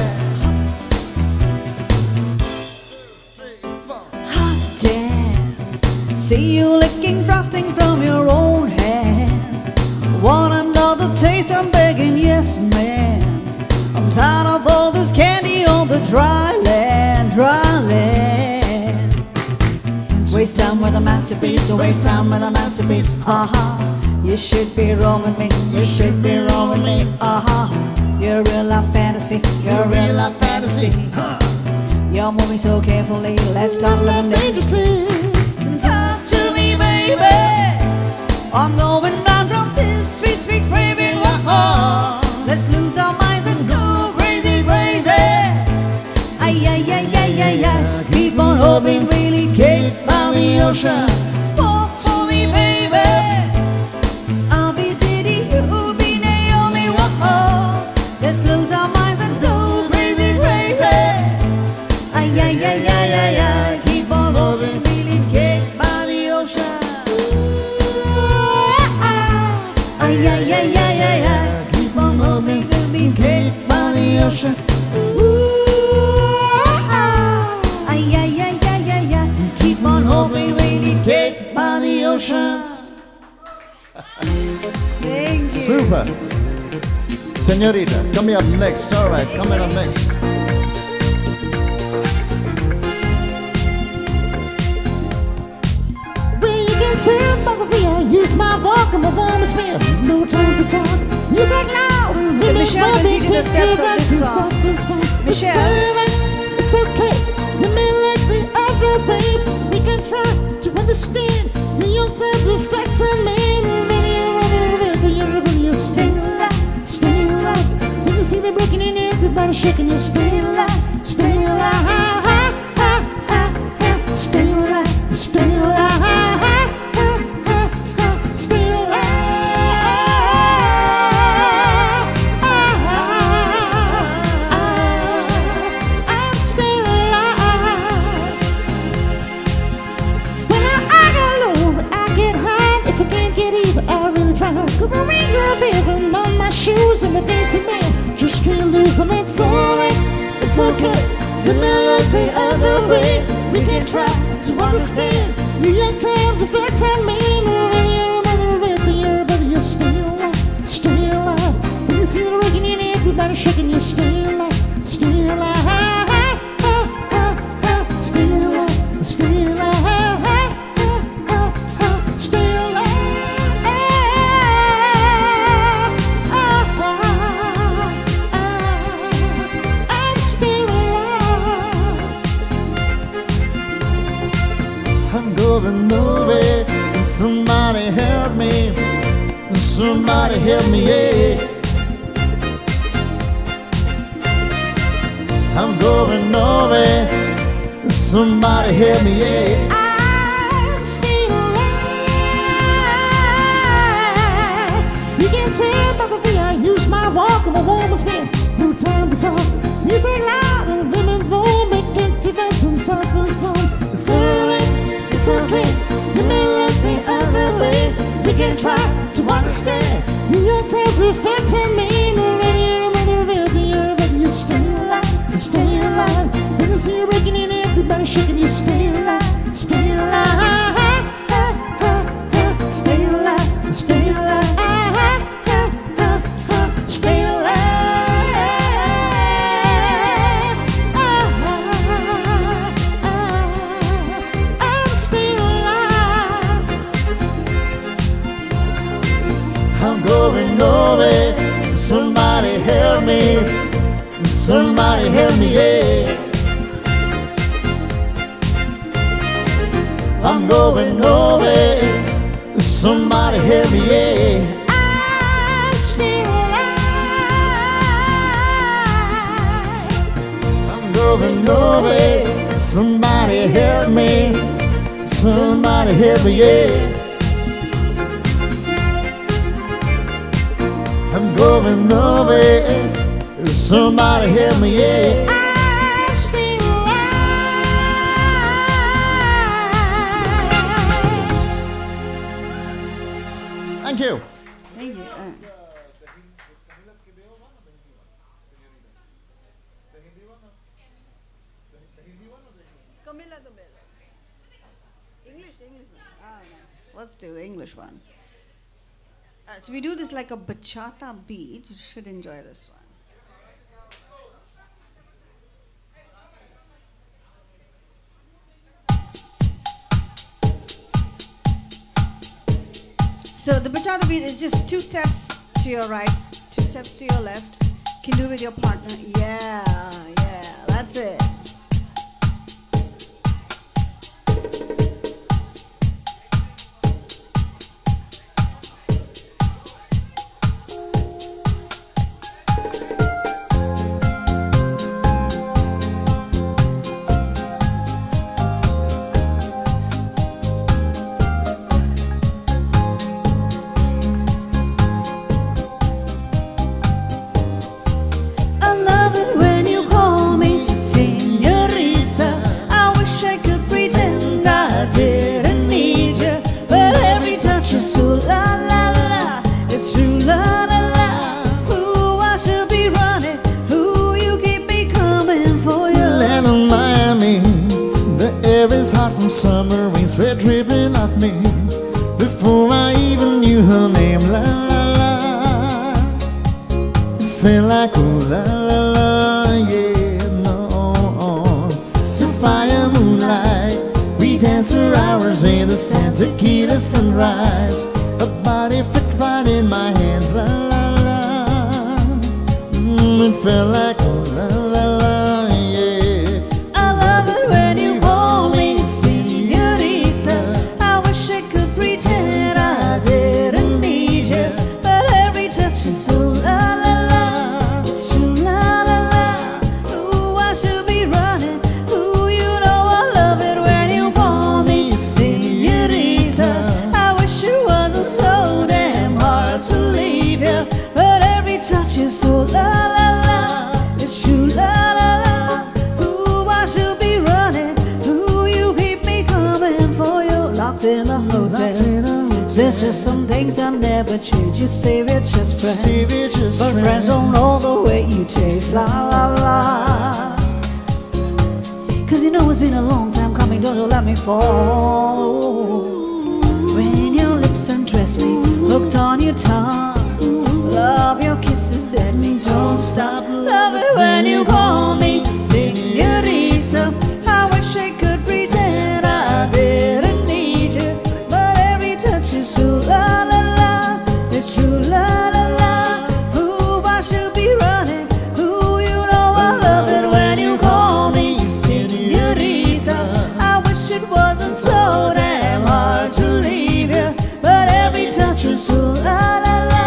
D: See you licking frosting from your own hand. Want another taste? I'm begging, yes ma'am. I'm tired of all this candy on the dry land, dry land. Waste time with a masterpiece, so waste time with a masterpiece, You should be rolling me, you should be rolling me, You're real life fantasy, you're real life fantasy, You're moving so carefully, let's start living dangerously. Talk to me, baby. I'm going down from this sweet, sweet craving. Let's lose our minds and go crazy, crazy. Ay, ay, ay, ay, ay, ay. Keep on hoping we'll lead Cape by the ocean. Walk for me, baby. I'll be Diddy, you'll be Naomi. Let's lose our minds and go crazy, crazy. Ay, ay, ay, ay, ay, ay. Keep on hoping we'll lead Cape by the ocean. Ay, ay, ay, ay, ay, ay. Keep on hoping we'll lead Cape by the ocean. Ay, ay, ay, ay, ay, ay. Keep on hoping we'll lead Cape by the ocean. Thank you.
C: Super. Senorita, coming up next. All right, coming up next.
E: Tell by the way I use my vocal performance, man. No time to talk. Music loud.
D: Michelle will teach you the steps of this song. Michelle.
E: It's okay. You may like the other babe. We can try to understand the young times effects on man. You're stay alive, stay alive. When you see them breaking in, everybody shaking. You stay alive, stay alive. Stay alive, stay alive. Cause the rings of heaven on my shoes and the dancing man just can't lose them. It's alright, it's okay. You may look the other way. We can try to understand the young times effects on me. You're another red, but you're still alive, stay alive. When you see the rocking in, everybody shaking, you stay alive, stay alive, stay alive, stay alive.
C: Going nowhere, somebody help me. Somebody help me, yeah. I'm going nowhere. Somebody help me, yeah.
E: I'm still alive. You can tell by the way I use my walk and my woman's been no time to talk. Music loud and women won't make intervention. Suffers born. It's alright, it's okay. You may look the other way. We can try to understand. Your times reflect to me. Stay alive. When you see you breaking in, everybody shaking you. Stay alive. Stay alive. Stay alive. Stay alive. Stay alive. I'm still alive.
C: I'm going nowhere. Somebody help me. Somebody help me, yeah. I'm going nowhere. Somebody help me, yeah.
E: I'm still alive.
C: I'm going nowhere. Somebody help me. Somebody help me, yeah. I'm going nowhere. Somebody help me, yeah.
E: I'm still alive.
C: Thank you.
D: Thank you. Camilla. English. Ah, nice. Let's do the English one. Alright, so we do this like a bachata beat. You should enjoy this one. So the bachata beat is just 2 steps to your right, 2 steps to your left. You can do it with your partner. Yeah, that's it.
C: Summer rains were dripping off me before I even knew her name. La la la, it felt like oh la la la, yeah no. Sapphire moonlight, we danced for hours in the Santa Tequila sunrise. A body fit right in my hands. La la la, it felt like oh la la la.
D: There's just some things that never change. You say we're just friends, but friends don't know the way you taste. La la la. Cause you know it's been a long time coming. Don't you let me fall. Ooh. When your lips undress me, hooked on your tongue. Love your kisses that me don't stop. Love it when you call me señorita. I wish I could pretend I didn't need you, but every touch is so la la la. It's true la la la. Ooh, I should be running. Ooh, you know I love it when you call me señorita. I wish it wasn't so damn hard to leave you, but every touch is so la la la.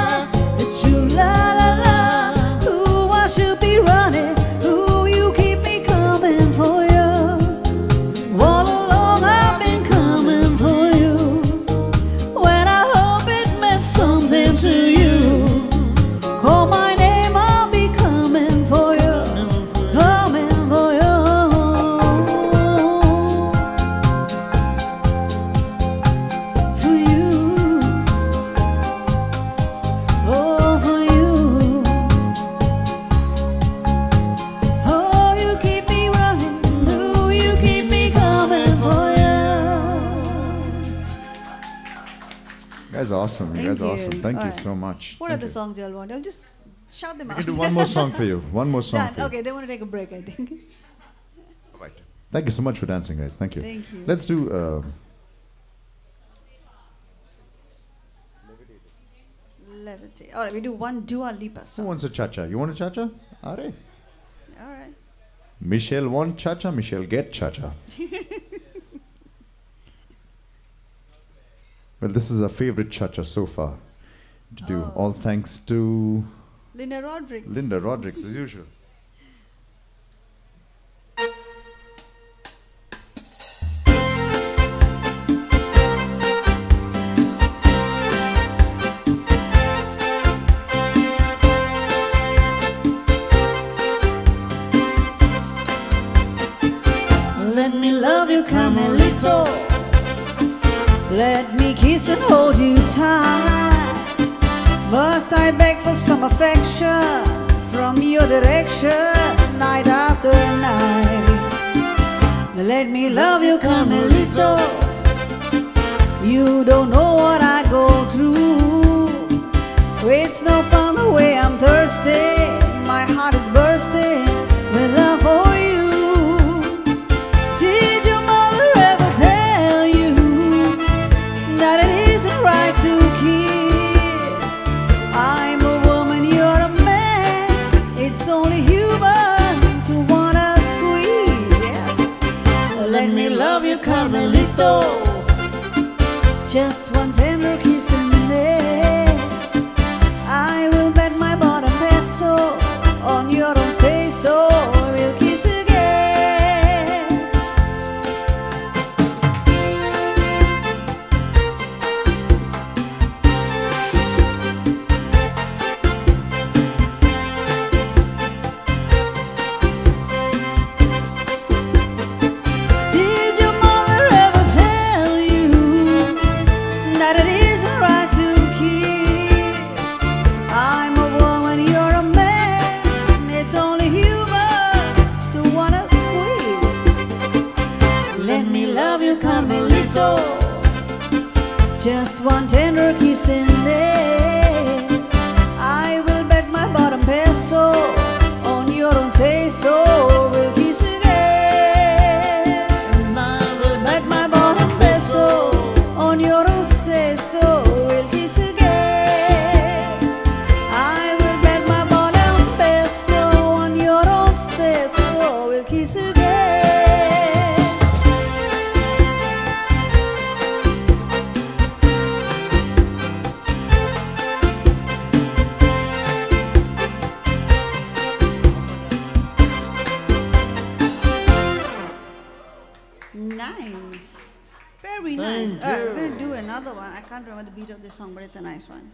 A: You guys are awesome. You
D: Thank
A: guys are
D: you.
A: awesome. Thank
D: All
A: you
D: right.
A: so much.
D: What
A: Thank
D: are the
A: you.
D: songs you all want? I'll just shout them
A: We
D: out.
A: can do one more song for you. One more song
D: Done.
A: for you.
D: Okay, they want to take a break, I think.
A: Right. Thank you so much for dancing, guys. Thank you.
D: Thank you.
A: Let's do.
D: Levitate. All right, we do one Dua Lipa
A: Who
D: song.
A: wants a cha-cha? You want a cha-cha? Are.
D: All right.
A: Michelle want cha-cha. Michelle get cha-cha. Well, this is our favorite cha-cha so far to do.
D: Oh.
A: All thanks to
D: Linda Rodriguez.
A: Linda Rodriguez, as usual.
D: Let me love you, Carmelito. Let me kiss and hold you tight. Must I beg for some affection from your direction, night after night? Let me love you, Carmelito. You don't know what I go through. It's no fun the way I'm thirsty. My heart is bursting with love for you. Did your mother ever tell you that it isn't right to kiss? I'm a woman, you're a man. It's only human to wanna squeeze. Yeah. Let me love you, Carmelito. Just one tender kiss and then I will bet my bottom peso on your own say so. We'll kiss again. Did your mother ever tell you that it isn't right to kiss? I'm a woman, you're a man. It's only human to wanna squeeze. Let me love you, Carmelito. Just one tender kiss and then I will bet my bottom peso on your own say so. We'll kiss again. I will bet my bottom peso on your own say so. We'll kiss again. I will bet my bottom peso on your own say so. We'll kiss again. Nice. Very nice.
C: Thank
D: All right, we're
C: you.
D: going to do another one. I can't remember the beat of this song, but it's a nice one.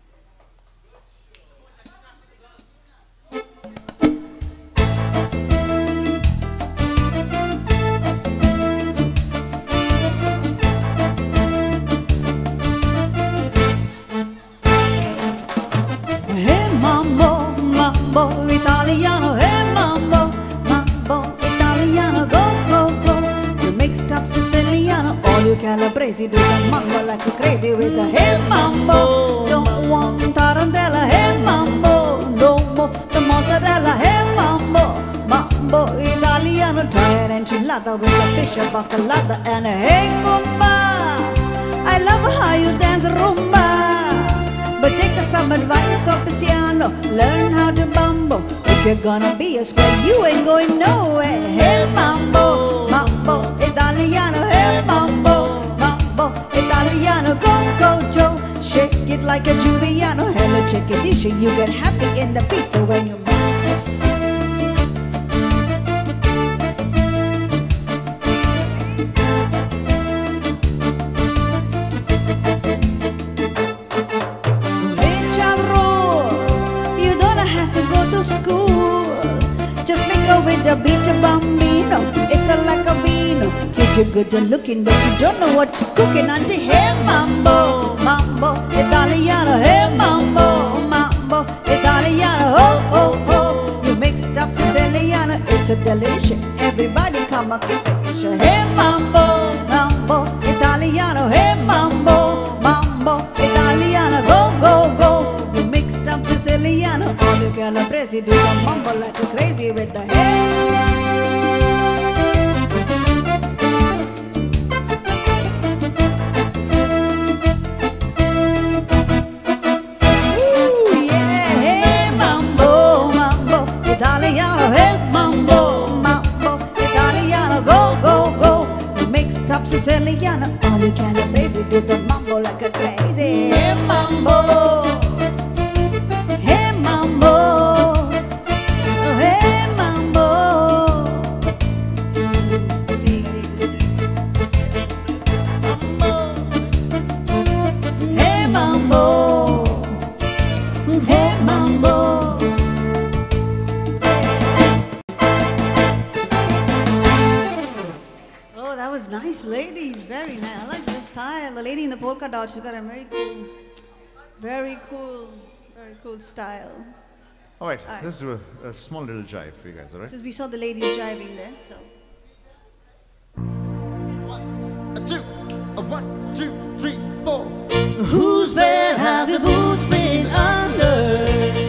D: Hey mambo, mambo italiano. Hey mambo, mambo italiano. Go, go, go. You mixed up Siciliano. All you Calabrese do the mambo like you're crazy with the hey mambo. Don't want tarantella. Hey mambo, no more the mozzarella. Hey mambo, mambo italiano. Try an enchilada with a fish, a bacalada, and a hey rumba. I love how you dance rumba. But take some advice of Pisciano. Learn how to bumbo. If you're gonna be a square, you ain't going nowhere. Hey mambo, mambo italiano. Hey mambo, mambo italiano. Go, go, Joe. Shake it like a Juliano. Hello, chickadisha. You get happy in the pizza when you move. You don't have to go to school. Just mingle with the beat bambino. It's a like a vino. Kid, you're good and looking, but you don't know what you're cooking until hey mambo, mambo italiano. Hey mambo, mambo italiano. Oh, oh, oh. You mixed up Siciliano. It's a delicious. Everybody come up and finish. Hey mambo, mambo italiano. Hey mambo, mambo italiano. with the hey. Ooh, yeah, hey, mambo, mambo, Italiano, hey, mambo, mambo, Italiano, go, go, go. You mix top Siciliano, all you can crazy, do the mambo like a crazy. Hey, mambo, hey, mambo, oh, hey, mambo. Hey, mambo, hey, mambo. Oh, that was nice, ladies. Very nice. I like your style. The lady in the polka dot, she's got a very cool style.
A: All right,
D: All right.
A: let's do a small little jive for you guys, all right?
D: Since we saw the ladies driving there, so.
C: 1, 2, 1, 2, 3, 4.
B: Whose bed have your boots been under?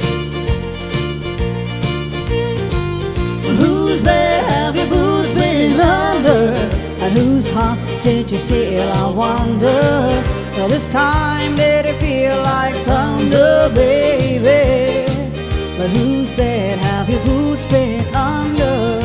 B: Whose bed have your boots been under? And whose heart did you steal? I wonder. But this time did it feel like thunder, baby? But whose bed have your boots been under?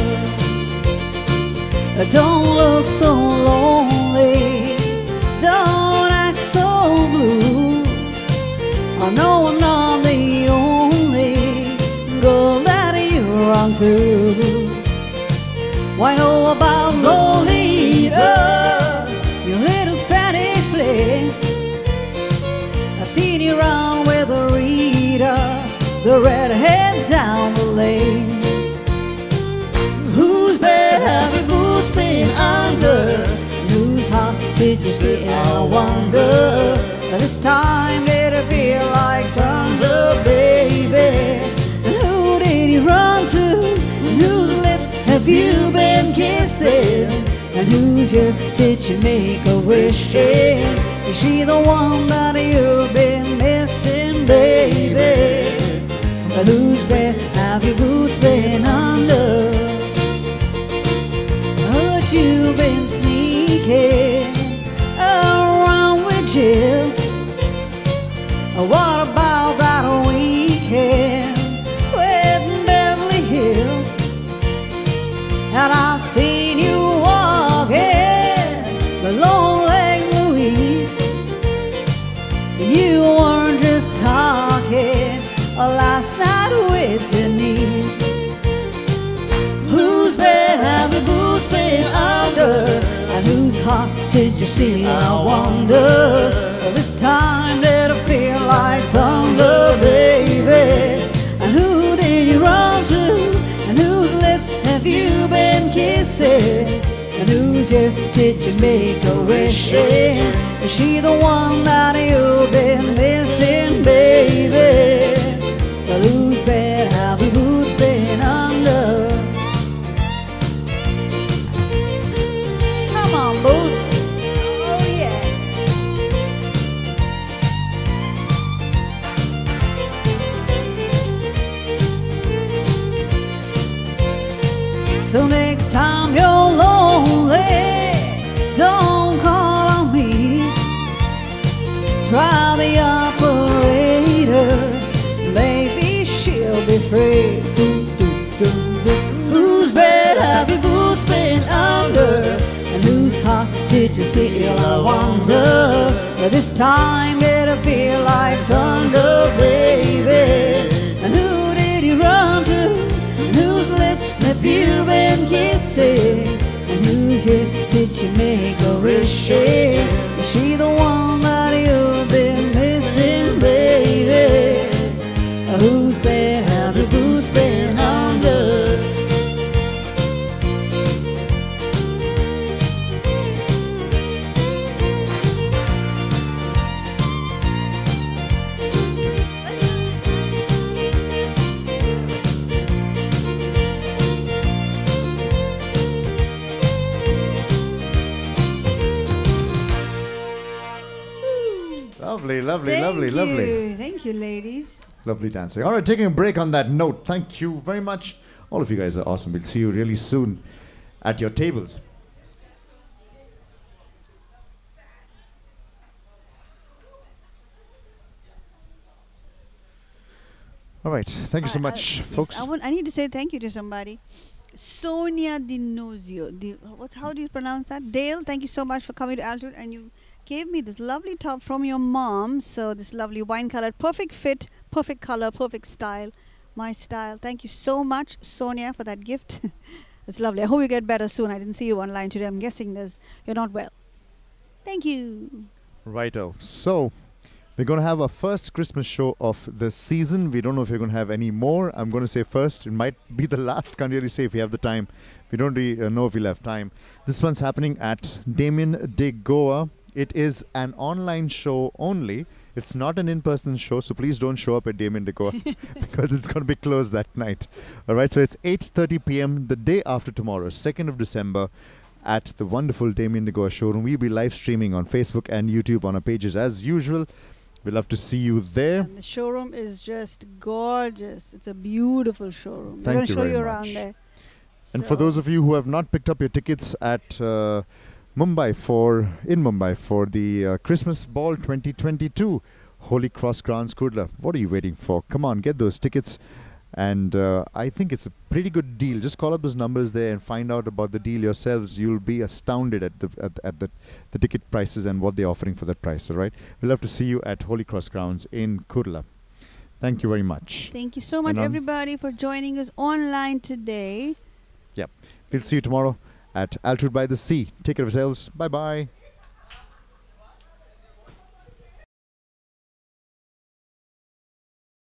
B: Don't look so lonely, don't act so blue. I know I'm not the only girl that you run to. Why know about Lolita, your little Spanish fling? I've seen you run with Rita, the redhead down the lane. Whose bed have your boots been under? Whose heart did you steal? I wonder. But this time did it feel like thunder, baby? And who did you run to? And whose lips have you been kissing? And whose ear did you make a wish in? Is she the one that you've been missing, baby? But whose bed have your boots been under? But you've been sneaking around with Jill. What about that weekend with Beverly Hills? And I've seen you walking the long leg Louise. And you weren't just talking last night with Denise. Whose bed have your boots been under? And whose heart did you steal? I wonder. This time did it feel like thunder, baby? And who did you run to? And whose lips have you been kissing? And whose ear did you make a wish in? Is she the one that you've been missing, baby? But whose bed have your boots been under? Come on, boots. Oh, yeah. So next time you're lonely, don't call on me. Try the operator, maybe she'll be free. Whose bed have your boots been under? And whose heart did you steal? I wonder. But this time did it feel like thunder, baby? And who did you run to? And whose lips have you been kissing? And whose ear did you make a wish in? Is she the one that you've been missing, baby? Whose bed have your boots been under?
A: Lovely, lovely, lovely, lovely.
D: Thank you, ladies.
A: Lovely dancing. All right, taking a break on that note. Thank you very much. All of you guys are awesome. We'll see you really soon at your tables. All right. Thank you so much, folks.
D: I need to say thank you to somebody. Sonia Dinozio. How do you pronounce that? Dale, thank you so much for coming to Altitude, and you gave me this lovely top from your mom. So this lovely wine colored, perfect fit, perfect color, perfect style, my style. Thank you so much, Sonia, for that gift. It's lovely. I hope you get better soon. I didn't see you online today. I'm guessing you're not well. Thank you.
A: Righto. So we're going to have our first Christmas show of the season. We don't know if we're going to have any more. I'm going to say first. It might be the last. Can't really say if we have the time. We don't really know if we'll have time. This one's happening at Damien de Goa. It is an online show only. It's not an in-person show, so please don't show up at Damien de Goa because it's going to be closed that night. All right, so it's 8:30 p.m. the day after tomorrow, 2nd of December, at the wonderful Damien de Goa showroom. We'll be live streaming on Facebook and YouTube on our pages as usual. We'd love to see you there.
D: And the showroom is just gorgeous. It's a beautiful showroom. We're
A: Thank
D: going to
A: you
D: show
A: very
D: you
A: much.
D: around there.
A: And for those of you who have not picked up your tickets at Mumbai for the Christmas Ball 2022, Holy Cross Grounds, Kurla, what are you waiting for? Come on, get those tickets. And I think it's a pretty good deal. Just call up those numbers there and find out about the deal yourselves. You'll be astounded at the ticket prices and what they're offering for that price. All right, we'll love to see you at Holy Cross Grounds in Kurla. Thank you very much.
D: Thank you so much, everybody, for joining us online today.
A: Yep. We'll see you tomorrow at Altitude by the Sea. Take care of yourselves. Bye bye.